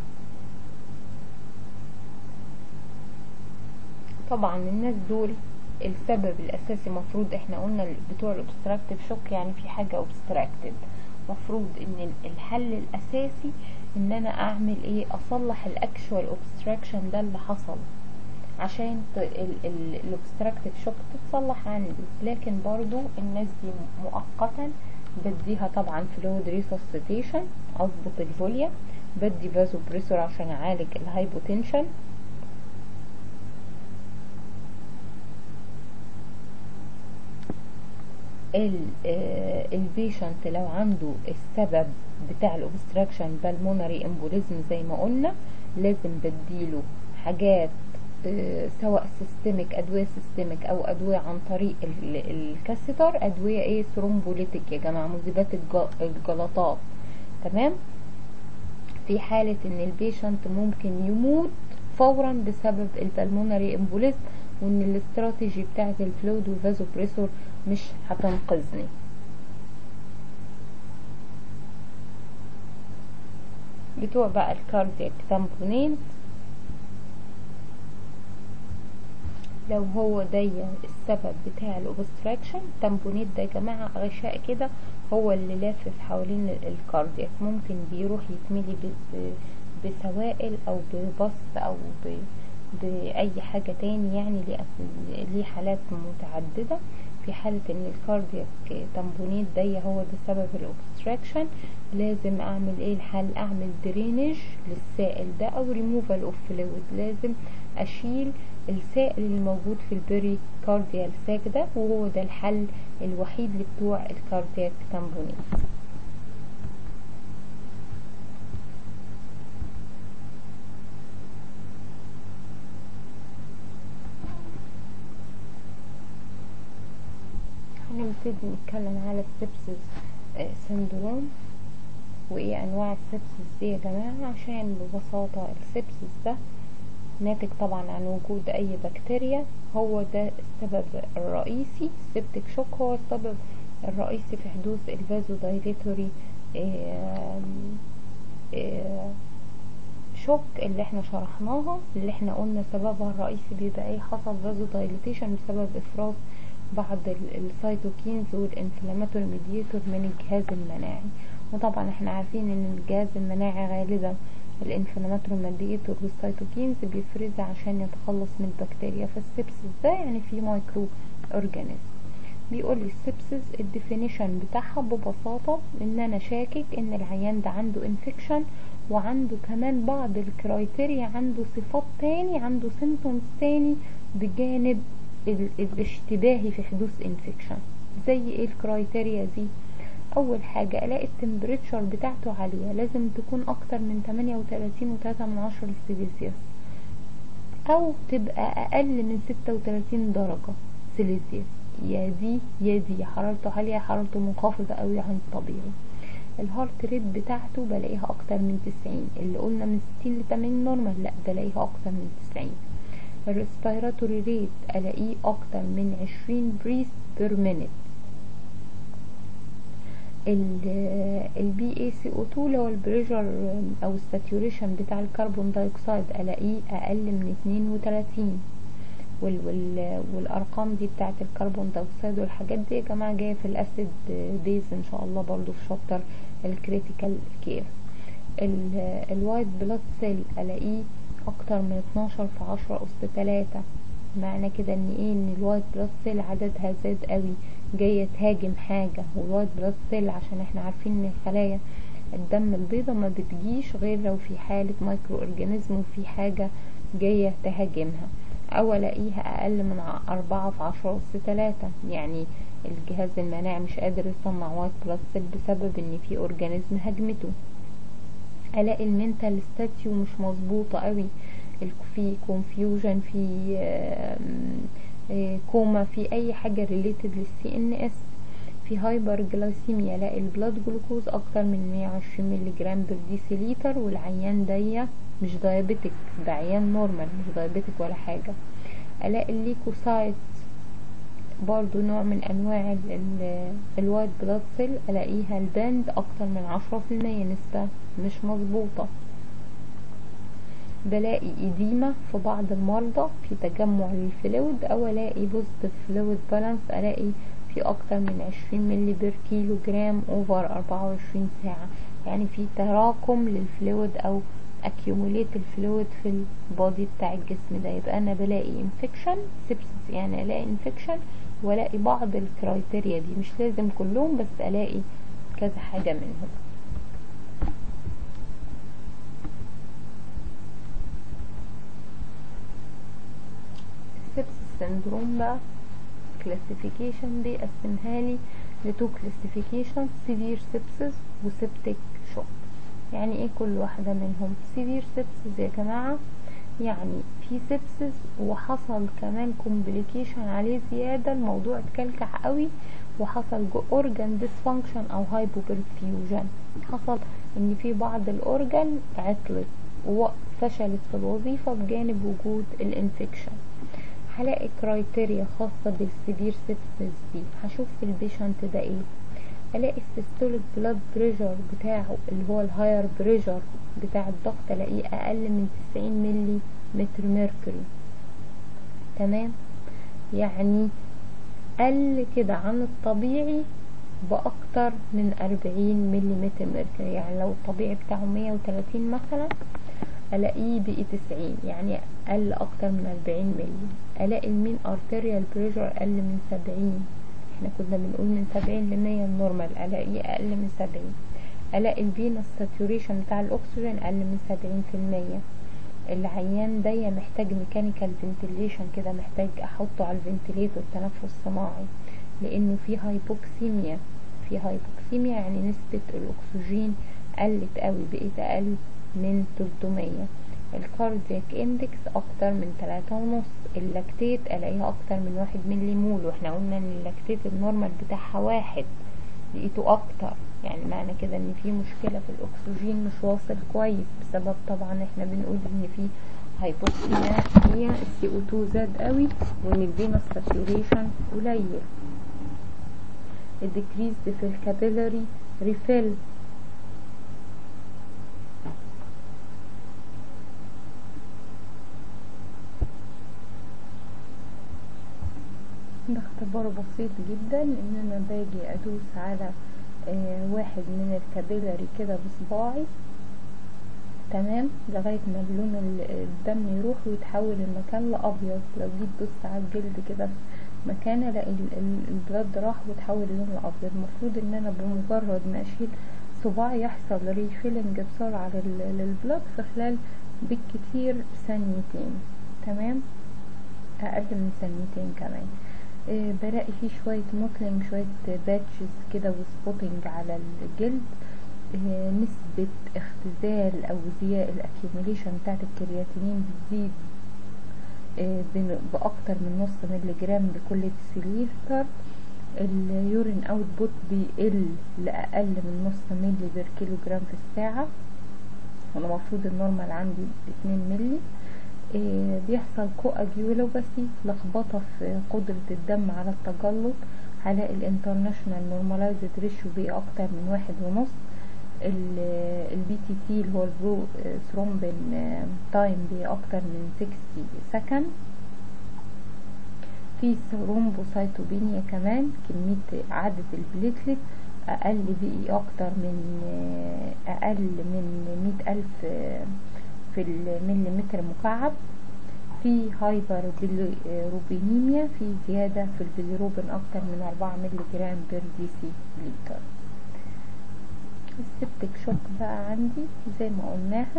Speaker 1: طبعا الناس دول السبب الاساسي مفروض احنا قلنا بتوع الاوبستراكتيف شوك يعني في حاجة اوبستراكتد، مفروض ان الحل الاساسي ان انا اعمل ايه، اصلح الاكشوال اوبستراكشن ده اللي حصل عشان الاوبستراكتيف شوك تتصلح عندي. لكن برضو الناس دي مؤقتا بديها طبعا فلويد ريسوسيتيشن، اظبط الفوليوم، بدي فازو بريسور عشان اعالج الهايبوتنشن. البيشنت لو عنده السبب بتاع الاوبستراكشن بالمونري امبوليزم زي ما قلنا لازم بديله حاجات سواء سيستميك، ادويه سيستميك او ادويه عن طريق الكاثيتر، ادويه ايه ثرومبوليتيك يا جماعه، مذيبات الجلطات. تمام. في حاله ان البيشنت ممكن يموت فورا بسبب البلمونري امبوليزم وان الاستراتيجي بتاعه الفلويد والفازو بريسور مش هتنقذني. بتوع بقى الكاردياك تامبونين، لو هو ده السبب بتاع الاوبستراكشن، تامبونيت ده يا جماعه غشاء كده هو اللي لافف حوالين الكاردياك، ممكن بيروح يتملي بسوائل او ببص او بأي حاجة تاني، يعني ليه حالات متعددة. في حالة ان الكاردياك تامبونيت ده هو ده سبب الاوبستراكشن، لازم اعمل ايه الحل، اعمل درينج للسائل ده او ريموفال اوف فلويد، لازم اشيل السائل اللي موجود في البري كارديال ساك ده، وهو ده الحل الوحيد لبتوع الكاردياك تامبونيت. هنبتدي نتكلم على السبسس سندروم وايه انواع السبسس دي يا جماعة. عشان ببساطة السبسس ده ناتج طبعا عن وجود اي بكتيريا، هو ده السبب الرئيسي. السبتيك شوك هو السبب الرئيسي في حدوث الفازو دايليتوري شوك اللي احنا شرحناها، اللي احنا قلنا سببها الرئيسي بيبقى ايه، حصل فازو دايليتيشن بسبب افراز بعض السيتوكينز والانفلاماتوري ميديتور من الجهاز المناعي. وطبعا احنا عارفين ان الجهاز المناعي غالبا الانفلاماتوري ميديتور والسيتوكينز بيفرزها عشان يتخلص من البكتيريا. فالسبسس ده يعني في مايكرو اورجانيزم. بيقول لي السبسس الديفينيشن بتاعها ببساطة ان انا شاكك ان العيان ده عنده انفكشن، وعنده كمان بعض الكرايتيريا، عنده صفات تاني، عنده سيمتومز تاني بجانب الاشتباهي في حدوث انفكشن. زي ايه الكرايتيريا دي؟ اول حاجة الاقي التمبريتشر بتاعته عالية، لازم تكون اكتر من 38.3 سيليزيوس، او تبقى اقل من 36 درجة سيليزيوس. يا دي حرارته عالية، حرارته منخفضة قوي عن الطبيعي. الهارت ريت بتاعته بلاقيها اكتر من 90، اللي قلنا من 60 ل 80 نورمال، لا بلاقيها اكتر من 90. الريسبيراتوري ريت الاقيه اكتر من 20 بريث بير مينيت. البي اي سي او 2 اللي هو البريشر او الساتوريشن بتاع الكربون دايوكسيد الاقيه اقل من 32. والارقام دي بتاعت الكربون دايوكسيد والحاجات دي يا جماعه جايه في الاسيد بيز ان شاء الله برضو في شابتر الكريتيكال كير. الوايت بلاد سيل الاقيه اكتر من 12 في 10 أس 3. معنى كده ان ايه، ان الوايت بلاد سيل عددها زاد قوي، جايه تهاجم حاجه. والوايت بلاد سيل عشان احنا عارفين ان خلايا الدم البيضاء ما بتجيش غير لو في حاله مايكرو اورجانيزم وفي حاجه جايه تهاجمها. او الاقيها اقل من 4 في 10 أس 3، يعني الجهاز المناعي مش قادر يصنع وايت بلاد سيل بسبب ان في اورجانيزم هاجمته. الاقي المنتال ستاتيو مش مظبوطه قوي، في كونفيوجن، في كوما، في اي حاجه ريليتد للسي ان اس. في هايبر جلايسيميا، الاقي البلاد جلوكوز اكتر من 120 ملي جرام بر ديسيليتر، والعيان ده مش دايابيتك، ده عيان نورمال مش دايابيتك ولا حاجه. الاقي الليكوسايت برضو نوع من انواع الوايت بلاد سيل، الاقيها الباند اكتر من 10%، نسبة مش مظبوطة. بلاقي إديمة في بعض المرضى في تجمع للفلويد، او الاقي بوزيتيف فلويد بالانس، الاقي في اكتر من 20 ملي بير كيلو جرام اوفر 24 ساعة، يعني في تراكم للفلويد او accumulate الفلويد في البودي بتاع الجسم ده. يبقى انا بلاقي infection sepsis، يعني الاقي infection والاقي بعض الكرايتيريا دي، مش لازم كلهم بس الاقي كذا حاجة منهم. السبسس سندروم بقى كلاسيفيكيشن بيقسمها لي لتو كلاسيفيكيشن، سيفير سبسس وسبتيك شوك. يعني ايه كل واحدة منهم؟ سيفير سبسس يا جماعة يعني في سبسس وحصل كمان كومبليكيشن عليه زيادة، الموضوع اتكلكع قوي وحصل اورجان ديسفانكشن او هايبوبرفيوجن، حصل ان في بعض الاورجان عطلت وفشلت في الوظيفة بجانب وجود الانفكشن. هلاقي كرايتيريا خاصة بالسيفير سيبسس دي، هشوف في البيشنت ده ايه. الاقي السيستوليك بلاد بريشر بتاعه اللي هو الهاير بريشر بتاع الضغط الاقيه اقل من 90 ملي متر ميركوري، تمام، يعني قل كده عن الطبيعي باكتر من 40 ملي متر ميركوري. يعني لو الطبيعي بتاعه 130 مثلا الاقيه بقي 90، يعني قل اكتر من 40 ملي. الاقي المين ارتيريال بريشر اقل من 70، احنا كنا بنقول من 70 ل 100 النورمال، الاقيه اقل من 70. الاقي الفينس ساتوريشن بتاع الاكسجين اقل من 70%. العيان ده محتاج ميكانيكال فنتيليشن كده، محتاج احطه على الفنتيليتور تنفس صناعي لانه في هايبوكسيميا. في هايبوكسيميا يعني نسبة الاكسجين قلت قوي، بقيت اقل من 300. الكاردياك اندكس اكتر من 3.5. اللاكتيت الاقيها اكتر من 1 ملي مول، واحنا قلنا ان اللاكتيت النورمال بتاعها 1، لقيته اكتر، يعني معنى كده ان في مشكلة في الاكسجين مش واصل كويس، بسبب طبعا احنا بنقول ان في هايبوكسيميا، هي الCO2 زاد قوي وان الفينس ساتوريشن قليل. الديكريز في الكابيلاري ريفيل، ده اختبار بسيط جدا ان انا باجي ادوس على واحد من الكابيلاري كده بصباعي، تمام، لغاية ما لون الدم يروح ويتحول المكان لأبيض. لو جيت دوست على الجلد كده في مكان الاقي البلد راح وتحول اللون الأبيض. المفروض ان انا بمجرد ما اشيل صباعي يحصل ريفيلنج بسرعة للبلد في خلال بالكتير ثانيتين، تمام، اقل من ثانيتين كمان. بلاقي فيه شوية موتلينج، شوية باتشز كده وسبوتنج على الجلد. نسبة اختزال او زياء الاكيوميليشن بتاعت الكرياتينين بتزيد باكتر من نص ملي جرام لكل ديسيليتر. اليورين اوتبوت بيقل لاقل من نص ملي بير كيلو جرام في الساعة، وانا المفروض النورمال عندي 2 ملي. بيحصل كواجيولوباسي، لخبطة في قدرة الدم على التجلط. هلاقي الانترناشونال نورماليزد ريشيو بقى اكتر من 1.5. البي تي تي اللي هو البرو ثرومبين تايم بقى اكتر من 60 سكند. في ثرومبوسايتوبينيا كمان، كمية عدد البليتلت اقل بقي اكتر من اقل من 100,000 في المليمتر مكعب. في هايبر بيليروبينيميا، في زيادة في البيليروبين اكتر من 4 ملي جرام بير ديسي لتر. السبتك شوك بقى عندي زي ما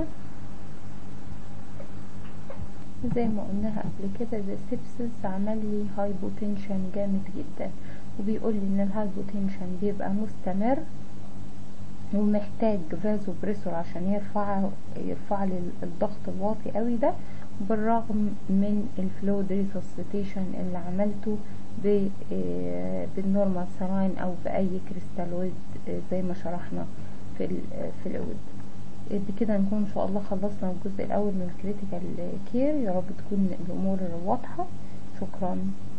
Speaker 1: قلناها قبل كده، ده سيبسس عمل لي هايبوتنشن جامد جدا، وبيقول لي ان الهايبوتنشن بيبقى مستمر ومحتاج فازو بريسور عشان يرفع لي الضغط الواطي قوي ده، بالرغم من الفلويد ريسوسيتيشن اللي عملته بالنورمال سلاين او باي كريستالويد زي ما شرحنا في الفلويد. بكده نكون ان شاء الله خلصنا الجزء الاول من الكريتيكال كير. يا رب تكون الامور واضحة. شكرا.